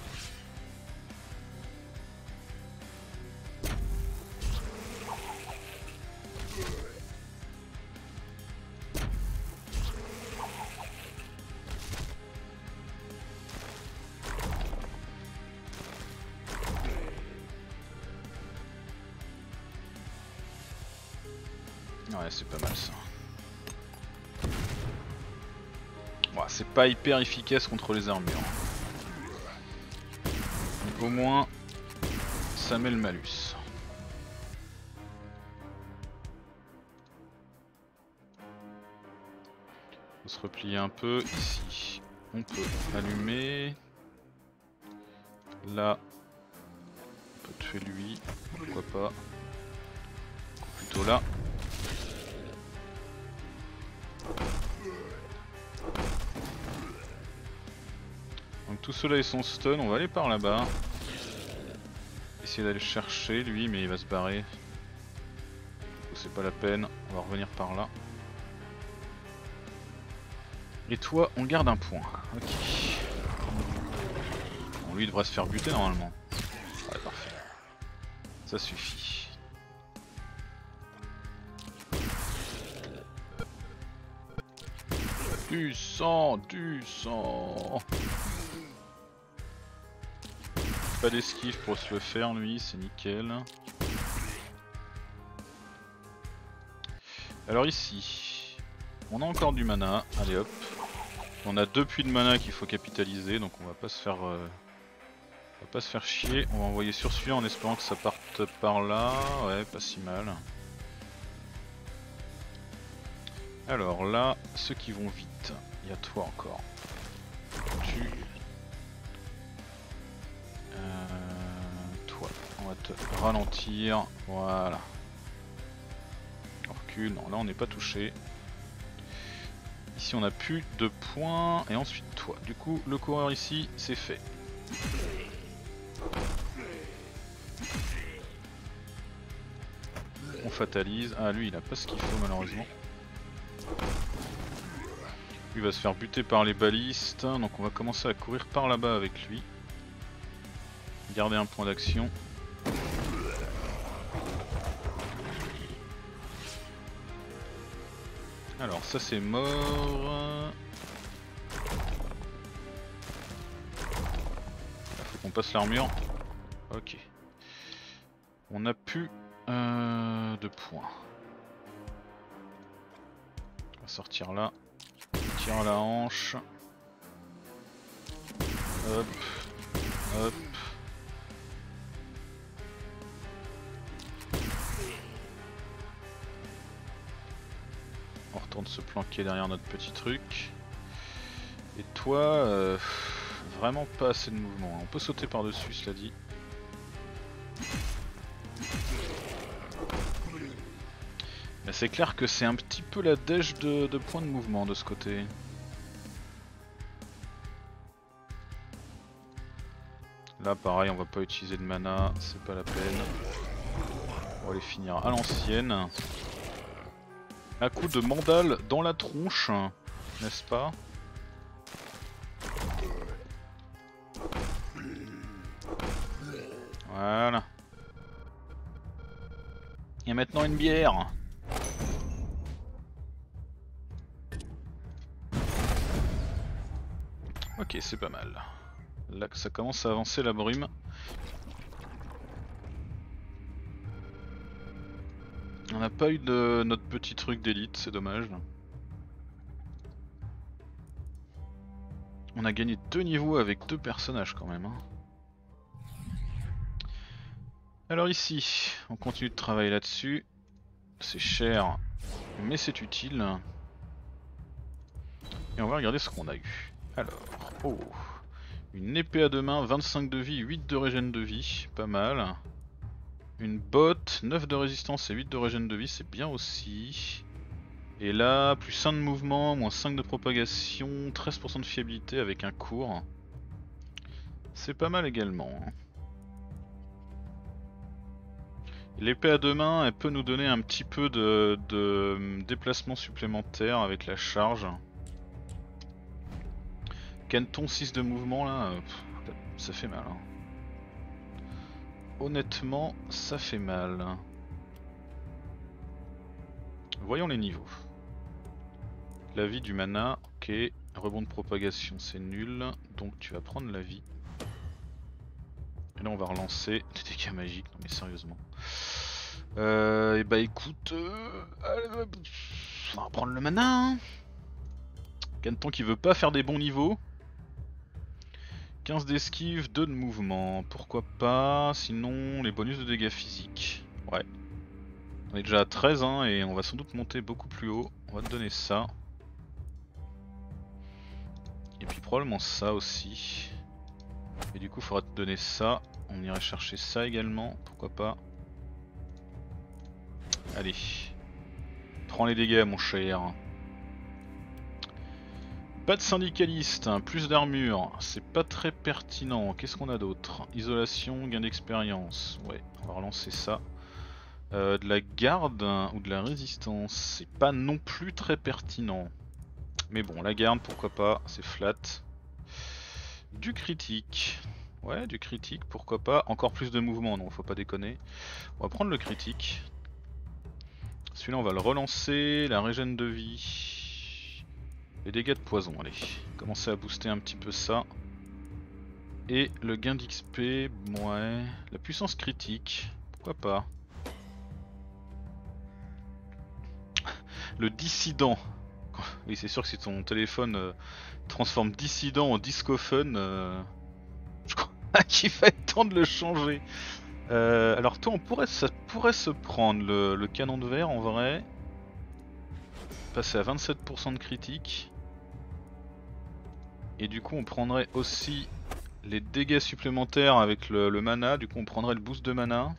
Ouais, c'est pas mal ça. Bon, c'est pas hyper efficace contre les armures. Mais au moins, ça met le malus. On va se replier un peu. Ici, on peut allumer. Là, on peut tuer lui. Pourquoi pas. Plutôt là. Donc tout cela ils sont stun, on va aller par là-bas. Essayer d'aller chercher lui, mais il va se barrer. C'est pas la peine, on va revenir par là. Et toi, on garde un point. Ok. Bon, lui il devrait se faire buter normalement. Ouais, parfait. Ça suffit. Du sang, du sang. Pas d'esquive pour se le faire lui, c'est nickel. Alors ici, on a encore du mana, allez hop. On a deux puits de mana qu'il faut capitaliser, donc on va pas se faire euh, on va pas se faire chier. On va envoyer sur celui-là en espérant que ça parte par là, ouais pas si mal. Alors là, ceux qui vont vite, il y a toi encore. Tu... Euh... Toi, on va te ralentir, voilà. On recule, non là on n'est pas touché. Ici on a plus de points, et ensuite toi. Du coup le coureur ici c'est fait. On fatalise, ah lui il a pas ce qu'il faut malheureusement. Lui va se faire buter par les balistes, donc on va commencer à courir par là-bas avec lui. Garder un point d'action. Alors ça c'est mort. Là, faut qu'on passe l'armure. Ok. On a plus euh, de points. On va sortir là. Tire à la hanche. Hop. Hop. On retourne se planquer derrière notre petit truc. Et toi, euh, vraiment pas assez de mouvement. On peut sauter par dessus, cela dit. Mais c'est clair que c'est un petit peu la dèche de, de points de mouvement de ce côté. Là pareil, on va pas utiliser de mana, c'est pas la peine. On va les finir à l'ancienne. Un coup de mandale dans la tronche, n'est-ce pas? Voilà. Et maintenant une bière. Ok, c'est pas mal. Là que ça commence à avancer la brume. On n'a pas eu de notre petit truc d'élite, c'est dommage. On a gagné deux niveaux avec deux personnages quand même. Hein. Alors ici, on continue de travailler là-dessus. C'est cher, mais c'est utile. Et on va regarder ce qu'on a eu. Alors, oh, une épée à deux mains, vingt-cinq de vie, huit de régène de vie, pas mal. Une botte, neuf de résistance et huit de régène de vie, c'est bien aussi. Et là, plus un de mouvement, moins cinq de propagation, treize pour cent de fiabilité avec un cours. C'est pas mal également. L'épée à deux mains, elle peut nous donner un petit peu de, de déplacement supplémentaire avec la charge. Caneton six de mouvement là, pff, ça fait mal. Hein. Honnêtement, ça fait mal. Voyons les niveaux. La vie du mana, ok. Rebond de propagation, c'est nul. Donc tu vas prendre la vie. Et là on va relancer des dégâts magiques, non mais sérieusement. Euh, et bah écoute, euh, on va prendre le mana. Hein. Caneton qui veut pas faire des bons niveaux. quinze d'esquive, deux de mouvement, pourquoi pas, sinon les bonus de dégâts physiques. Ouais. On est déjà à treize hein, et on va sans doute monter beaucoup plus haut. On va te donner ça. Et puis probablement ça aussi. Et du coup il faudra te donner ça. On irait chercher ça également, pourquoi pas. Allez. Prends les dégâts mon cher. Pas de syndicaliste, hein, plus d'armure, c'est pas très pertinent. Qu'est-ce qu'on a d'autre? Isolation, gain d'expérience. Ouais, on va relancer ça. Euh, de la garde hein, ou de la résistance, c'est pas non plus très pertinent. Mais bon, la garde, pourquoi pas, c'est flat. Du critique. Ouais, du critique, pourquoi pas. Encore plus de mouvement, non, faut pas déconner. On va prendre le critique. Celui-là, on va le relancer. La régène de vie. Les dégâts de poison, allez. Commencer à booster un petit peu ça. Et le gain d'X P, ouais. La puissance critique, pourquoi pas. Le dissident. Oui, c'est sûr que si ton téléphone euh, transforme dissident en discophone, euh, je crois qu'il va être temps de le changer. Euh, alors toi, on pourrait, ça pourrait se prendre le, le canon de verre en vrai. Passer à vingt-sept pour cent de critique. Et du coup, on prendrait aussi les dégâts supplémentaires avec le, le mana. Du coup, on prendrait le boost de mana.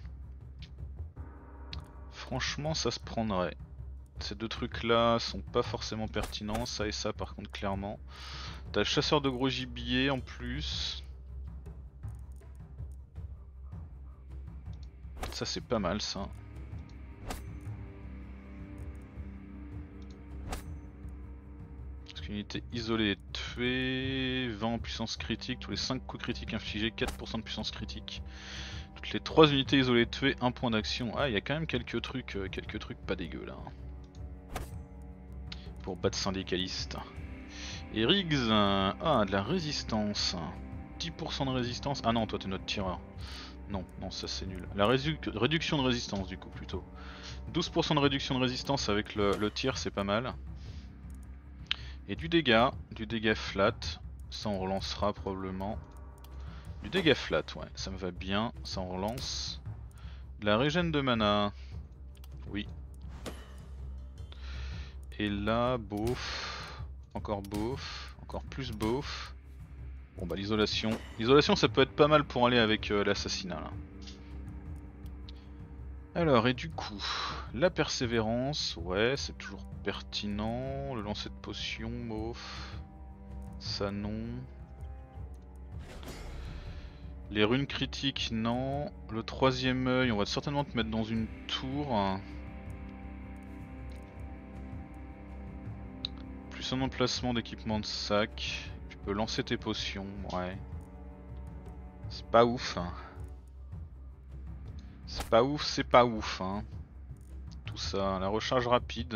Franchement, ça se prendrait. Ces deux trucs là sont pas forcément pertinents, ça et ça par contre clairement. T'as le chasseur de gros gibier en plus. Ça c'est pas mal ça. Parce qu'une unité isolée est tuée, vingt en puissance critique, tous les cinq coups critiques infligés, quatre pour cent de puissance critique. Toutes les trois unités isolées tuées, un point d'action. Ah, il y a quand même quelques trucs, euh, quelques trucs pas dégueux là. Pour battre syndicaliste. Et Riggs, euh, ah, de la résistance. dix pour cent de résistance. Ah non, toi t'es notre tireur. Non, non, ça c'est nul. La rédu réduction de résistance du coup plutôt. douze pour cent de réduction de résistance avec le, le tir, c'est pas mal. Et du dégât, du dégât flat. Ça on relancera probablement. Du dégât flat, ouais, ça me va bien. Ça on relance. De la régène de mana. Oui. Et là, beauf. Encore beauf. Encore plus beauf. Bon bah l'isolation. L'isolation ça peut être pas mal pour aller avec euh, l'assassinat là. Alors et du coup, la persévérance, ouais c'est toujours pertinent. Le lancer de potion, beauf. Ça non. Les runes critiques non. Le troisième œil, on va certainement te mettre dans une tour. Plus un emplacement d'équipement de sac. Tu peux lancer tes potions, ouais. C'est pas ouf. Hein. C'est pas ouf, c'est pas ouf. Hein. Tout ça, la recharge rapide.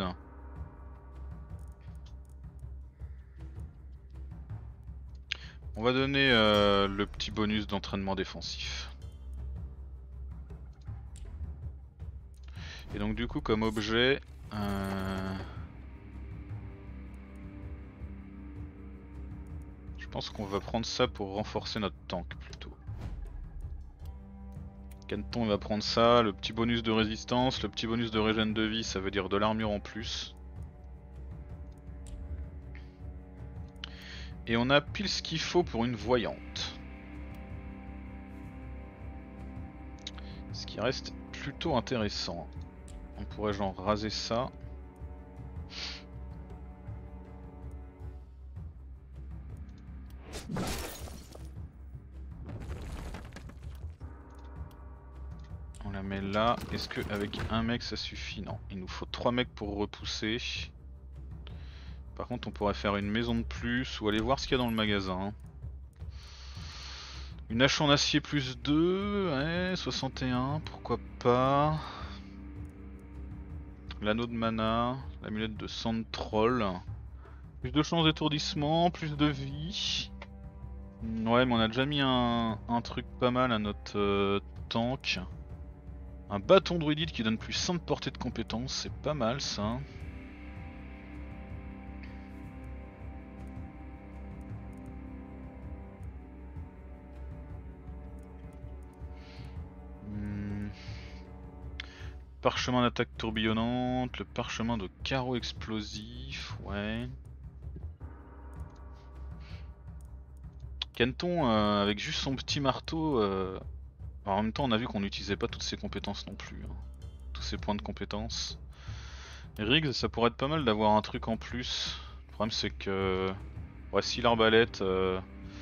On va donner euh, le petit bonus d'entraînement défensif. Et donc du coup comme objet... Euh... Je pense qu'on va prendre ça pour renforcer notre tank plutôt. Canton va prendre ça, le petit bonus de résistance, le petit bonus de régène de vie, ça veut dire de l'armure en plus. Et on a pile ce qu'il faut pour une voyante. Ce qui reste plutôt intéressant. On pourrait genre raser ça. On la met là. Est-ce que avec un mec ça suffit? Non, il nous faut trois mecs pour repousser. Par contre on pourrait faire une maison de plus ou aller voir ce qu'il y a dans le magasin. Une hache en acier plus deux, ouais, soixante et un, pourquoi pas. L'anneau de mana, l'amulette de sang de troll. Plus de chance d'étourdissement, plus de vie. Ouais mais on a déjà mis un, un truc pas mal à notre euh, tank. Un bâton druidite qui donne plus cinq de portée de compétence, c'est pas mal ça. Hmm. Parchemin d'attaque tourbillonnante, le parchemin de carreau explosif, ouais. Canton euh, avec juste son petit marteau, euh... en même temps on a vu qu'on n'utilisait pas toutes ses compétences non plus, hein. Tous ses points de compétences. Riggs, ça pourrait être pas mal d'avoir un truc en plus. Le problème c'est que... Voici l'arbalète. Euh...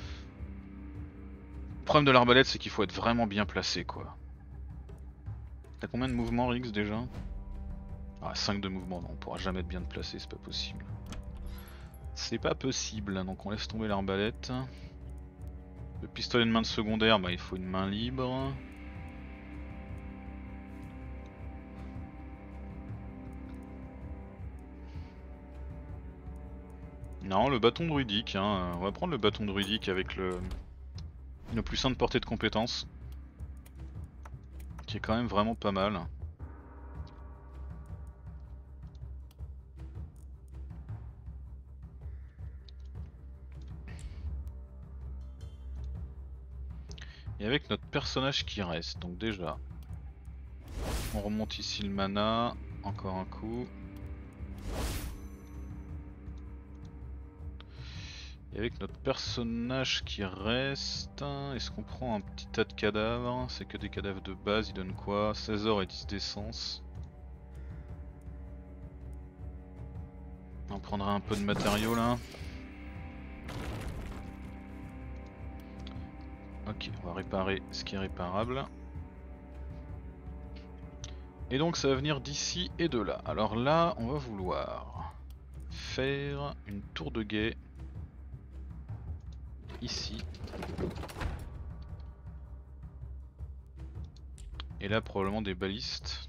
Le problème de l'arbalète c'est qu'il faut être vraiment bien placé quoi. T'as combien de mouvements Riggs déjà? Ah cinq de mouvements, non, on pourra jamais être bien placé, c'est pas possible. C'est pas possible, donc on laisse tomber l'arbalète. Le pistolet de main de secondaire, bah il faut une main libre. Non, le bâton druidique, hein. On va prendre le bâton druidique avec le, le plus simple portée de compétences. Qui est quand même vraiment pas mal. Et avec notre personnage qui reste, donc déjà, on remonte ici le mana, encore un coup. Et avec notre personnage qui reste, est-ce qu'on prend un petit tas de cadavres? C'est que des cadavres de base, ils donnent quoi? seize or et dix d'essence. On prendra un peu de matériaux là. Ok, on va réparer ce qui est réparable. Et donc ça va venir d'ici et de là. Alors là, on va vouloir faire une tour de guet. Ici. Et là probablement des balistes.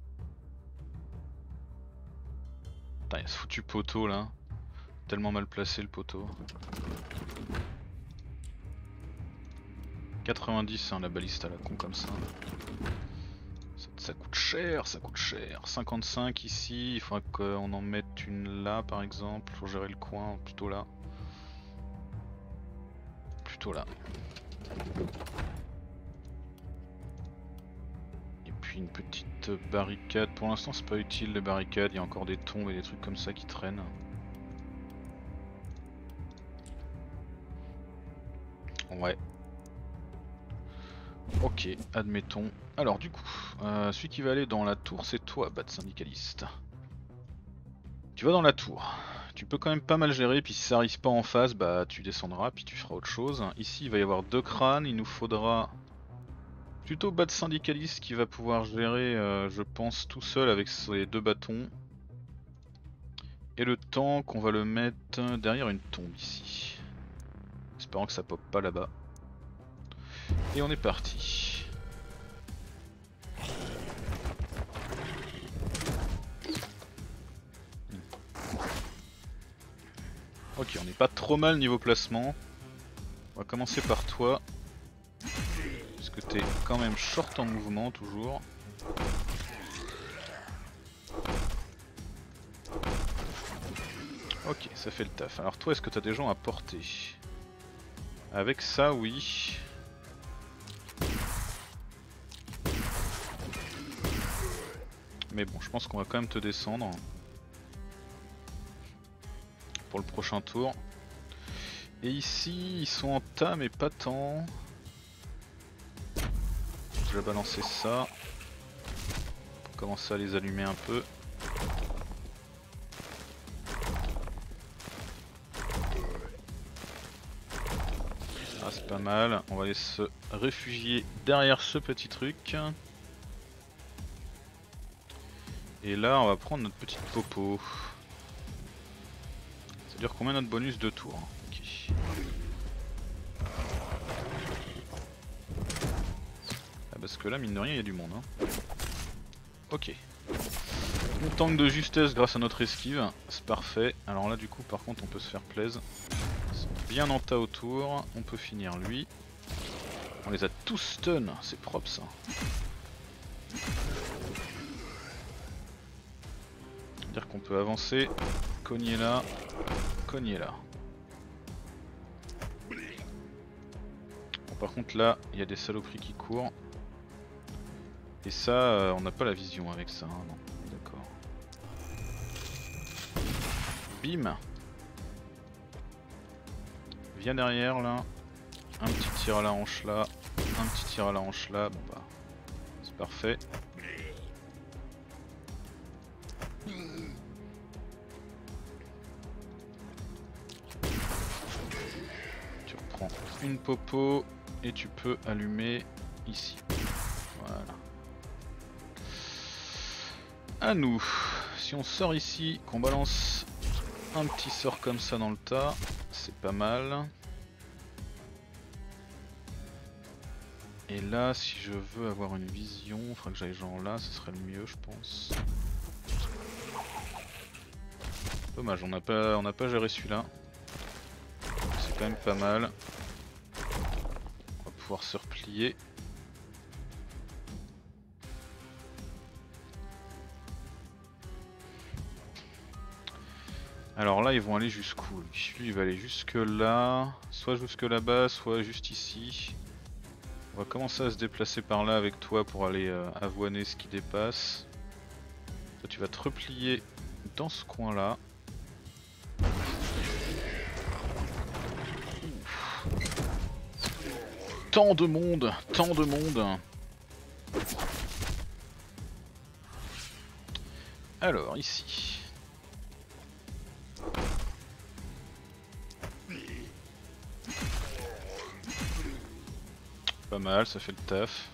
Putain, il y a ce foutu poteau là. Tellement mal placé le poteau. quatre-vingt-dix hein, la baliste à la con comme ça. ça. Ça coûte cher, ça coûte cher. cinquante-cinq ici, il faudra qu'on en mette une là par exemple pour gérer le coin, plutôt là. Plutôt là. Et puis une petite barricade. Pour l'instant c'est pas utile les barricades, il y a encore des tombes et des trucs comme ça qui traînent. Ouais. Ok, admettons. Alors du coup, euh, celui qui va aller dans la tour c'est toi, Bat Syndicaliste. Tu vas dans la tour. Tu peux quand même pas mal gérer, puis si ça arrive pas en face, bah tu descendras, puis tu feras autre chose. Ici il va y avoir deux crânes, il nous faudra plutôt Bat Syndicaliste qui va pouvoir gérer, euh, je pense, tout seul avec ses deux bâtons. Et le tank, on va le mettre derrière une tombe ici. Espérant que ça pop pas là-bas. Et on est parti. Ok, on n'est pas trop mal niveau placement. On va commencer par toi. Parce que t'es quand même short en mouvement toujours. Ok, ça fait le taf. Alors toi, est-ce que t'as des gens à porter? Avec ça, oui. Mais bon, je pense qu'on va quand même te descendre. Pour le prochain tour. Et ici, ils sont en tas, mais pas tant. Je vais balancer ça. Pour commencer à les allumer un peu. Ah, c'est pas mal. On va aller se réfugier derrière ce petit truc. Et là, on va prendre notre petite popo. Ça dure combien notre bonus de tour? Okay. Ah, parce que là, mine de rien, il y a du monde. Hein. Ok. On tank de justesse grâce à notre esquive, c'est parfait. Alors là, du coup, par contre, on peut se faire plaisir. Ils sont bien en tas autour. On peut finir lui. On les a tous stun, c'est propre ça. C'est-à-dire qu'on peut avancer, cogner là, cogner là. Bon, par contre là, il y a des saloperies qui courent. Et ça, euh, on n'a pas la vision avec ça, hein, non. D'accord. Bim. Viens derrière là. Un petit tir à la hanche là. Un petit tir à la hanche là. Bon bah, c'est parfait. Tu reprends une popo et tu peux allumer ici. Voilà. À nous. Si on sort ici, qu'on balance un petit sort comme ça dans le tas, c'est pas mal. Et là, si je veux avoir une vision, il faudra que j'aille genre là, ce serait le mieux, je pense. Dommage, on n'a pas, on n'a pas géré celui-là. C'est quand même pas mal. On va pouvoir se replier. Alors là ils vont aller jusqu'où? Lui il va aller jusque là, soit jusque là-bas, soit juste ici. On va commencer à se déplacer par là avec toi pour aller euh, avoiner ce qui dépasse. Toi tu vas te replier dans ce coin là. Tant de monde, tant de monde. Alors ici. Pas mal, ça fait le taf.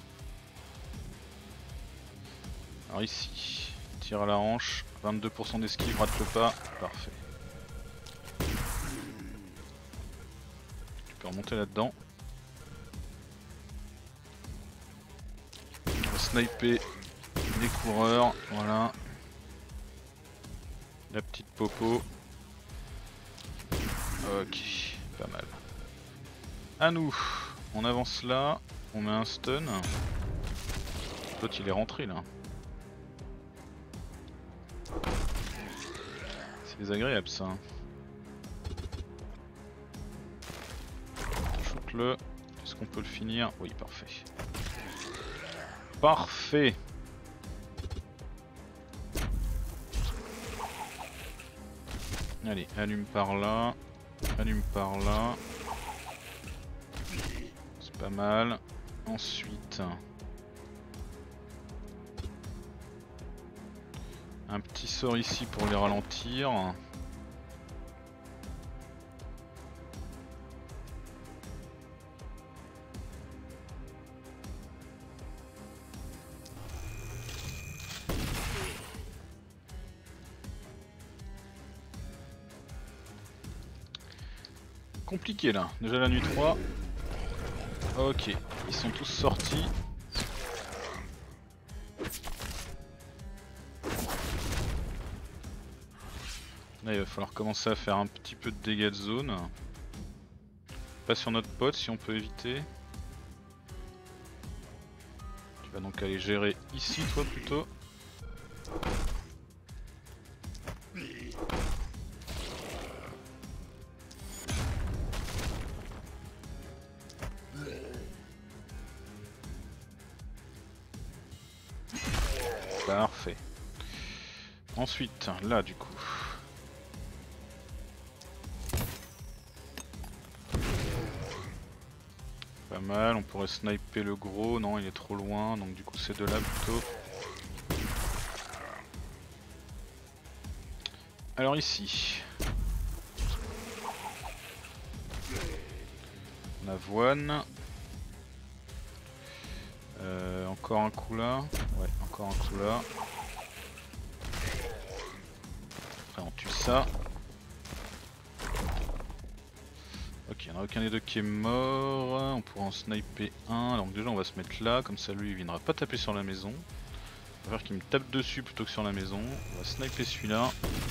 Alors ici, tir à la hanche, vingt-deux pour cent d'esquive, rate le pas, parfait. Tu peux remonter là-dedans. On va sniper les coureurs, voilà. La petite popo. Ok, pas mal. À nous. On avance là, on met un stun. L'autre il est rentré là. C'est désagréable ça. Shoot-le. Est-ce qu'on peut le finir? Oui, parfait. Parfait. Allez, allume par là. Allume par là. Pas mal. Ensuite, un petit sort ici pour les ralentir. Compliqué là, déjà la nuit trois. Ok, ils sont tous sortis. Là il va falloir commencer à faire un petit peu de dégâts de zone. Pas sur notre pote si on peut éviter. Tu vas donc aller gérer ici toi plutôt. Parfait. Ensuite, là du coup. Pas mal, on pourrait sniper le gros, non il est trop loin, donc du coup c'est de là plutôt. Alors ici. On avoine. Euh, encore un coup là. Ouais, encore un coup là. Après on tue ça. Ok, il n'y en a aucun des deux qui est mort. On pourra en sniper un. Donc déjà on va se mettre là, comme ça lui il viendra pas taper sur la maison. On va faire qu'il me tape dessus plutôt que sur la maison. On va sniper celui-là.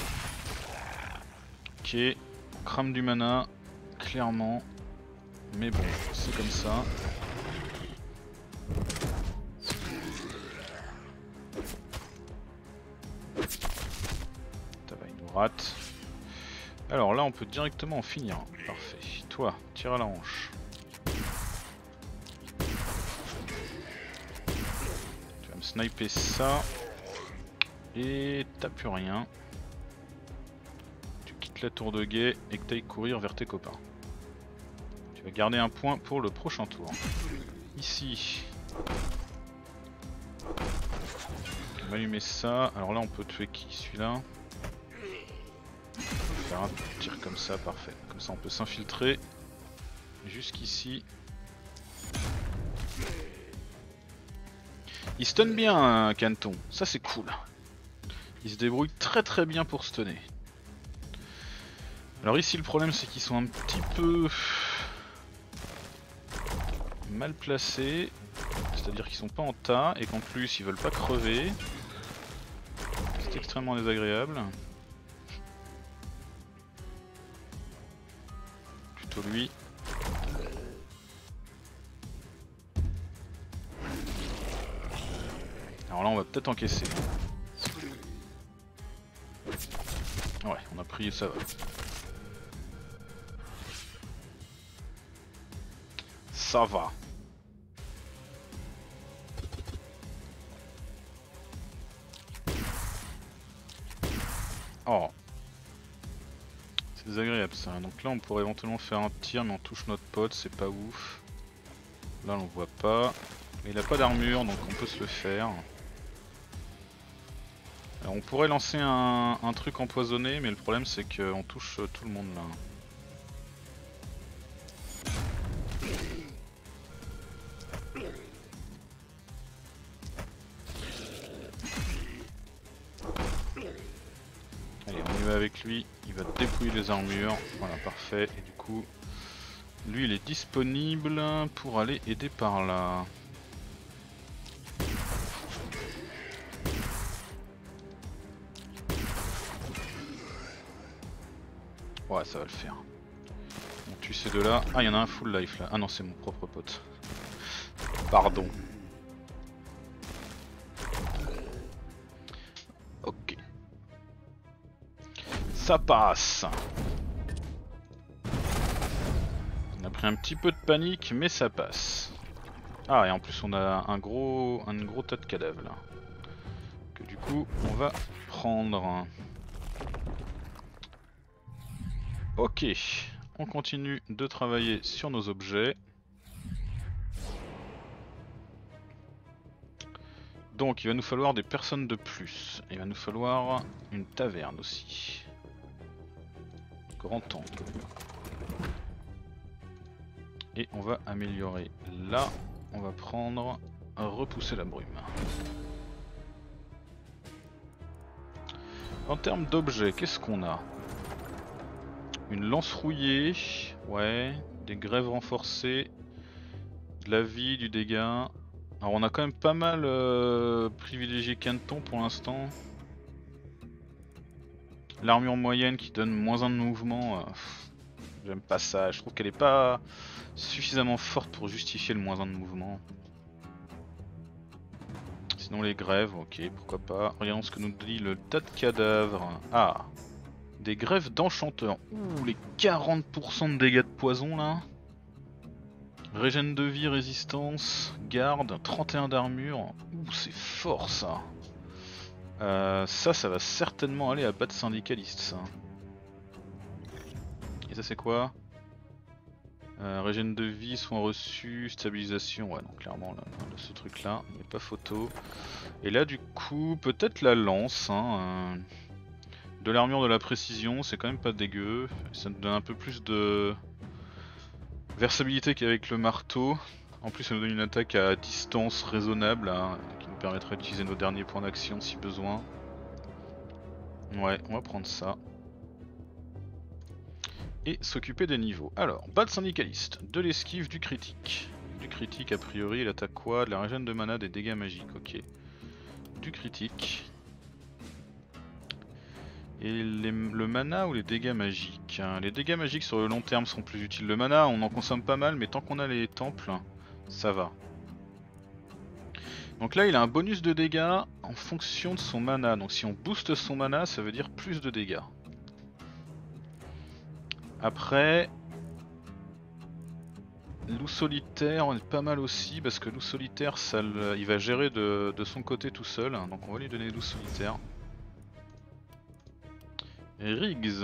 Ok, on crame du mana, clairement. Mais bon, c'est comme ça. Ça va, il nous rate. Alors là on peut directement en finir. Parfait. Toi, tire à la hanche. Tu vas me sniper ça. Et t'as plus rien. Tu quittes la tour de guet et que t'ailles courir vers tes copains. Tu vas garder un point pour le prochain tour. Ici. On va allumer ça. Alors là on peut tuer qui? Celui-là. Faire un tir comme ça, parfait. Comme ça on peut s'infiltrer jusqu'ici. Il stun bien euh, Canton, ça c'est cool. Il se débrouille très très bien pour stunner. Alors ici le problème c'est qu'ils sont un petit peu mal placés. C'est-à-dire qu'ils sont pas en tas et qu'en plus ils veulent pas crever. C'est extrêmement désagréable. plutôt lui. Alors là on va peut-être encaisser. Ouais, on a pris, ça va. Ça va. Oh. C'est désagréable ça. Donc là on pourrait éventuellement faire un tir mais on touche notre pote, c'est pas ouf. Là on le voit pas. Mais il a pas d'armure donc on peut se le faire. Alors on pourrait lancer un, un truc empoisonné mais le problème c'est qu'on touche tout le monde là. Allez on y va avec lui, il va dépouiller les armures, voilà parfait, et du coup lui il est disponible pour aller aider par là. Ouais ça va le faire. On tue ces deux là, ah il y en a un full life là, ah non c'est mon propre pote. Pardon. Ok. Ça passe. On a pris un petit peu de panique mais ça passe. Ah et en plus on a un gros un gros tas de cadavres là. Que du coup on va prendre. Ok, on continue de travailler sur nos objets. Donc il va nous falloir des personnes de plus. Il va nous falloir une taverne aussi. Grand temple. Et on va améliorer là. On va prendre repousser la brume. En termes d'objets, qu'est-ce qu'on a? Une lance rouillée, ouais, des grèves renforcées, de la vie, du dégât. Alors on a quand même pas mal euh, privilégié Canton pour l'instant. L'armure moyenne qui donne moins un de mouvement, euh, j'aime pas ça, je trouve qu'elle est pas suffisamment forte pour justifier le moins un de mouvement. Sinon les grèves, ok, pourquoi pas. Regardons ce que nous dit le tas de cadavres. Ah, des grèves d'enchanteurs. Ouh, les quarante pour cent de dégâts de poison là. Régène de vie, résistance, garde, trente et un d'armure. Ouh, c'est fort ça. Euh, ça, ça va certainement aller à battre syndicaliste ça. Et ça c'est quoi? euh, Régène de vie, soins reçus, stabilisation. Ouais, donc clairement là, là, ce truc là, il n'y a pas photo. Et là du coup, peut-être la lance. Hein, euh... De l'armure, de la précision, c'est quand même pas dégueu. Ça nous donne un peu plus de versabilité qu'avec le marteau. En plus ça nous donne une attaque à distance raisonnable hein, qui nous permettrait d'utiliser nos derniers points d'action si besoin. Ouais, on va prendre ça. Et s'occuper des niveaux. Alors, bas de syndicaliste, de l'esquive, du critique. Du critique a priori, il attaque quoi? De la régène de mana, des dégâts magiques, ok. Du critique. Et les, le mana ou les dégâts magiques? Les dégâts magiques sur le long terme seront plus utiles. Le mana on en consomme pas mal mais tant qu'on a les temples, ça va. Donc là il a un bonus de dégâts en fonction de son mana. Donc si on booste son mana ça veut dire plus de dégâts. Après... Loup solitaire on est pas mal aussi parce que loup solitaire ça le, il va gérer de, de son côté tout seul. Donc on va lui donner loup solitaire. Riggs,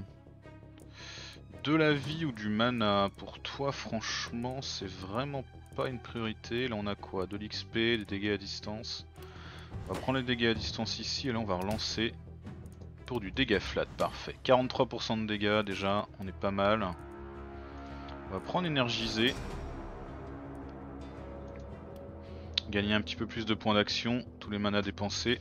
de la vie ou du mana, pour toi franchement c'est vraiment pas une priorité. Là on a quoi? De l'X P, des dégâts à distance. On va prendre les dégâts à distance ici et là on va relancer pour du dégât flat, parfait. quarante-trois pour cent de dégâts déjà, on est pas mal. On va prendre énergiser. Gagner un petit peu plus de points d'action, tous les manas dépensés.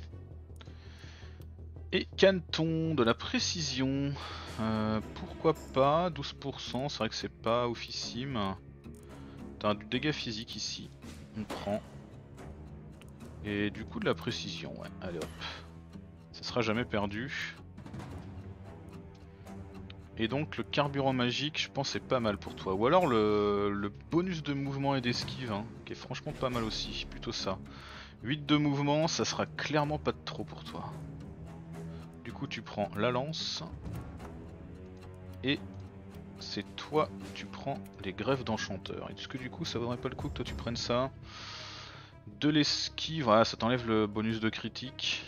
Et Canton, de la précision, euh, pourquoi pas, douze pour cent, c'est vrai que c'est pas oufissime. T'as du dégât physique ici, on prend. Et du coup de la précision, ouais, allez hop. Ça sera jamais perdu. Et donc le carburant magique, je pense, est pas mal pour toi. Ou alors le, le bonus de mouvement et d'esquive, hein, qui est franchement pas mal aussi, plutôt ça. huit de mouvement, ça sera clairement pas de trop pour toi. Du coup tu prends la lance. Et c'est toi, tu prends les greffes d'enchanteur. Est-ce que du coup ça vaudrait pas le coup que toi tu prennes ça? De l'esquive, voilà, ça t'enlève le bonus de critique.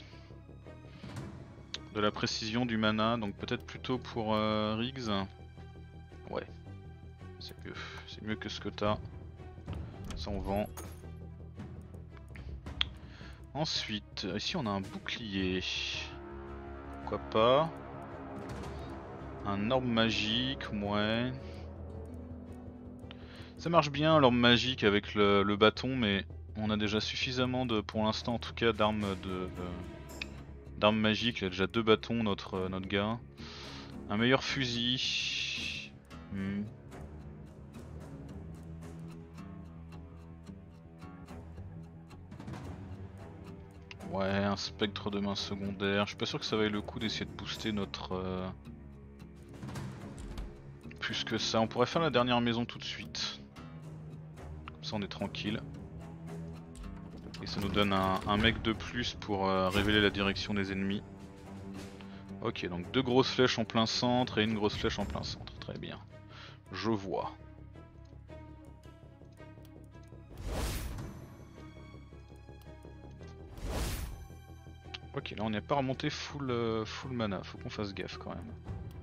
De la précision, du mana, donc peut-être plutôt pour euh, Riggs. Ouais, c'est mieux, c'est mieux que ce que t'as. Ça on vend. Ensuite, ici on a un bouclier. Pourquoi pas? Un orbe magique, ouais. Ça marche bien l'orbe magique avec le, le bâton, mais on a déjà suffisamment de, pour l'instant en tout cas, d'armes de... Euh, d'armes magiques, il a déjà deux bâtons notre, euh, notre gars. Un meilleur fusil. Hmm. Ouais, un spectre de main secondaire. Je suis pas sûr que ça vaille le coup d'essayer de booster notre... Euh... Plus que ça, on pourrait faire la dernière maison tout de suite. Comme ça on est tranquille. Et ça nous donne un, un mec de plus pour euh, révéler la direction des ennemis. Ok, donc deux grosses flèches en plein centre et une grosse flèche en plein centre. Très bien. Je vois. Ok, là on n'est pas remonté full, euh, full mana. Faut qu'on fasse gaffe quand même.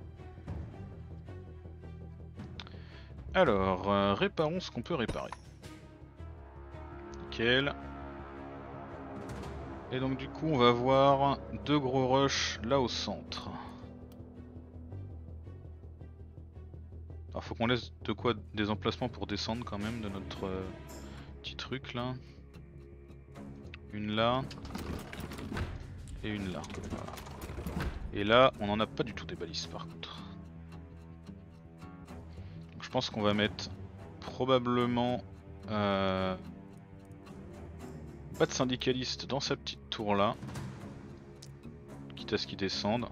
Alors, euh, réparons ce qu'on peut réparer. Nickel. Et donc du coup on va avoir deux gros rushs là au centre. Alors faut qu'on laisse de quoi des emplacements pour descendre quand même de notre euh, petit truc là. Une là. Et une là. Voilà. Et là on en a pas du tout des balises par contre. Donc, je pense qu'on va mettre probablement... Euh, pas de syndicaliste dans sa petite tour là. Quitte à ce qu'il descende.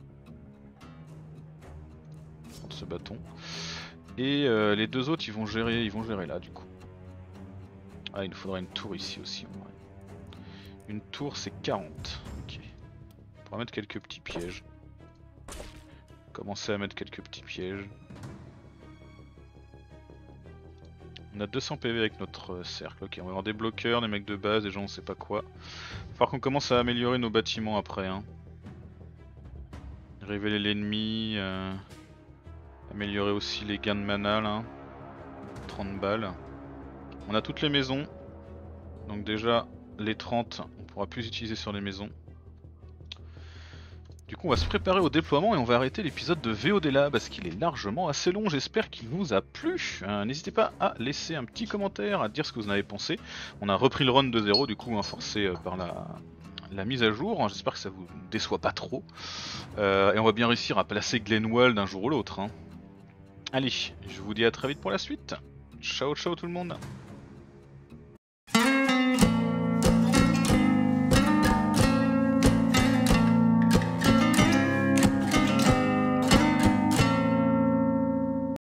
Prendre ce bâton. Et euh, les deux autres ils vont gérer ils vont gérer là du coup. Ah il nous faudrait une tour ici aussi. Ouais. Une tour c'est quarante. Ok. On pourra mettre quelques petits pièges. Commencer à mettre quelques petits pièges. On a deux cents P V avec notre euh, cercle. Ok, on va avoir des bloqueurs, des mecs de base, des gens on sait pas quoi. Il va falloir qu'on commence à améliorer nos bâtiments après. Hein. Révéler l'ennemi. Euh... Améliorer aussi les gains de mana là. trente balles. On a toutes les maisons. Donc déjà les trente on pourra plus utiliser sur les maisons. Du coup on va se préparer au déploiement et on va arrêter l'épisode de V O D là parce qu'il est largement assez long. J'espère qu'il vous a plu. Euh, N'hésitez pas à laisser un petit commentaire, à dire ce que vous en avez pensé. On a repris le run de zéro du coup hein, forcé euh, par la, la mise à jour. J'espère que ça vous déçoit pas trop. Euh, et on va bien réussir à placer Glenwald d'un jour ou l'autre. Hein. Allez, je vous dis à très vite pour la suite. Ciao ciao tout le monde.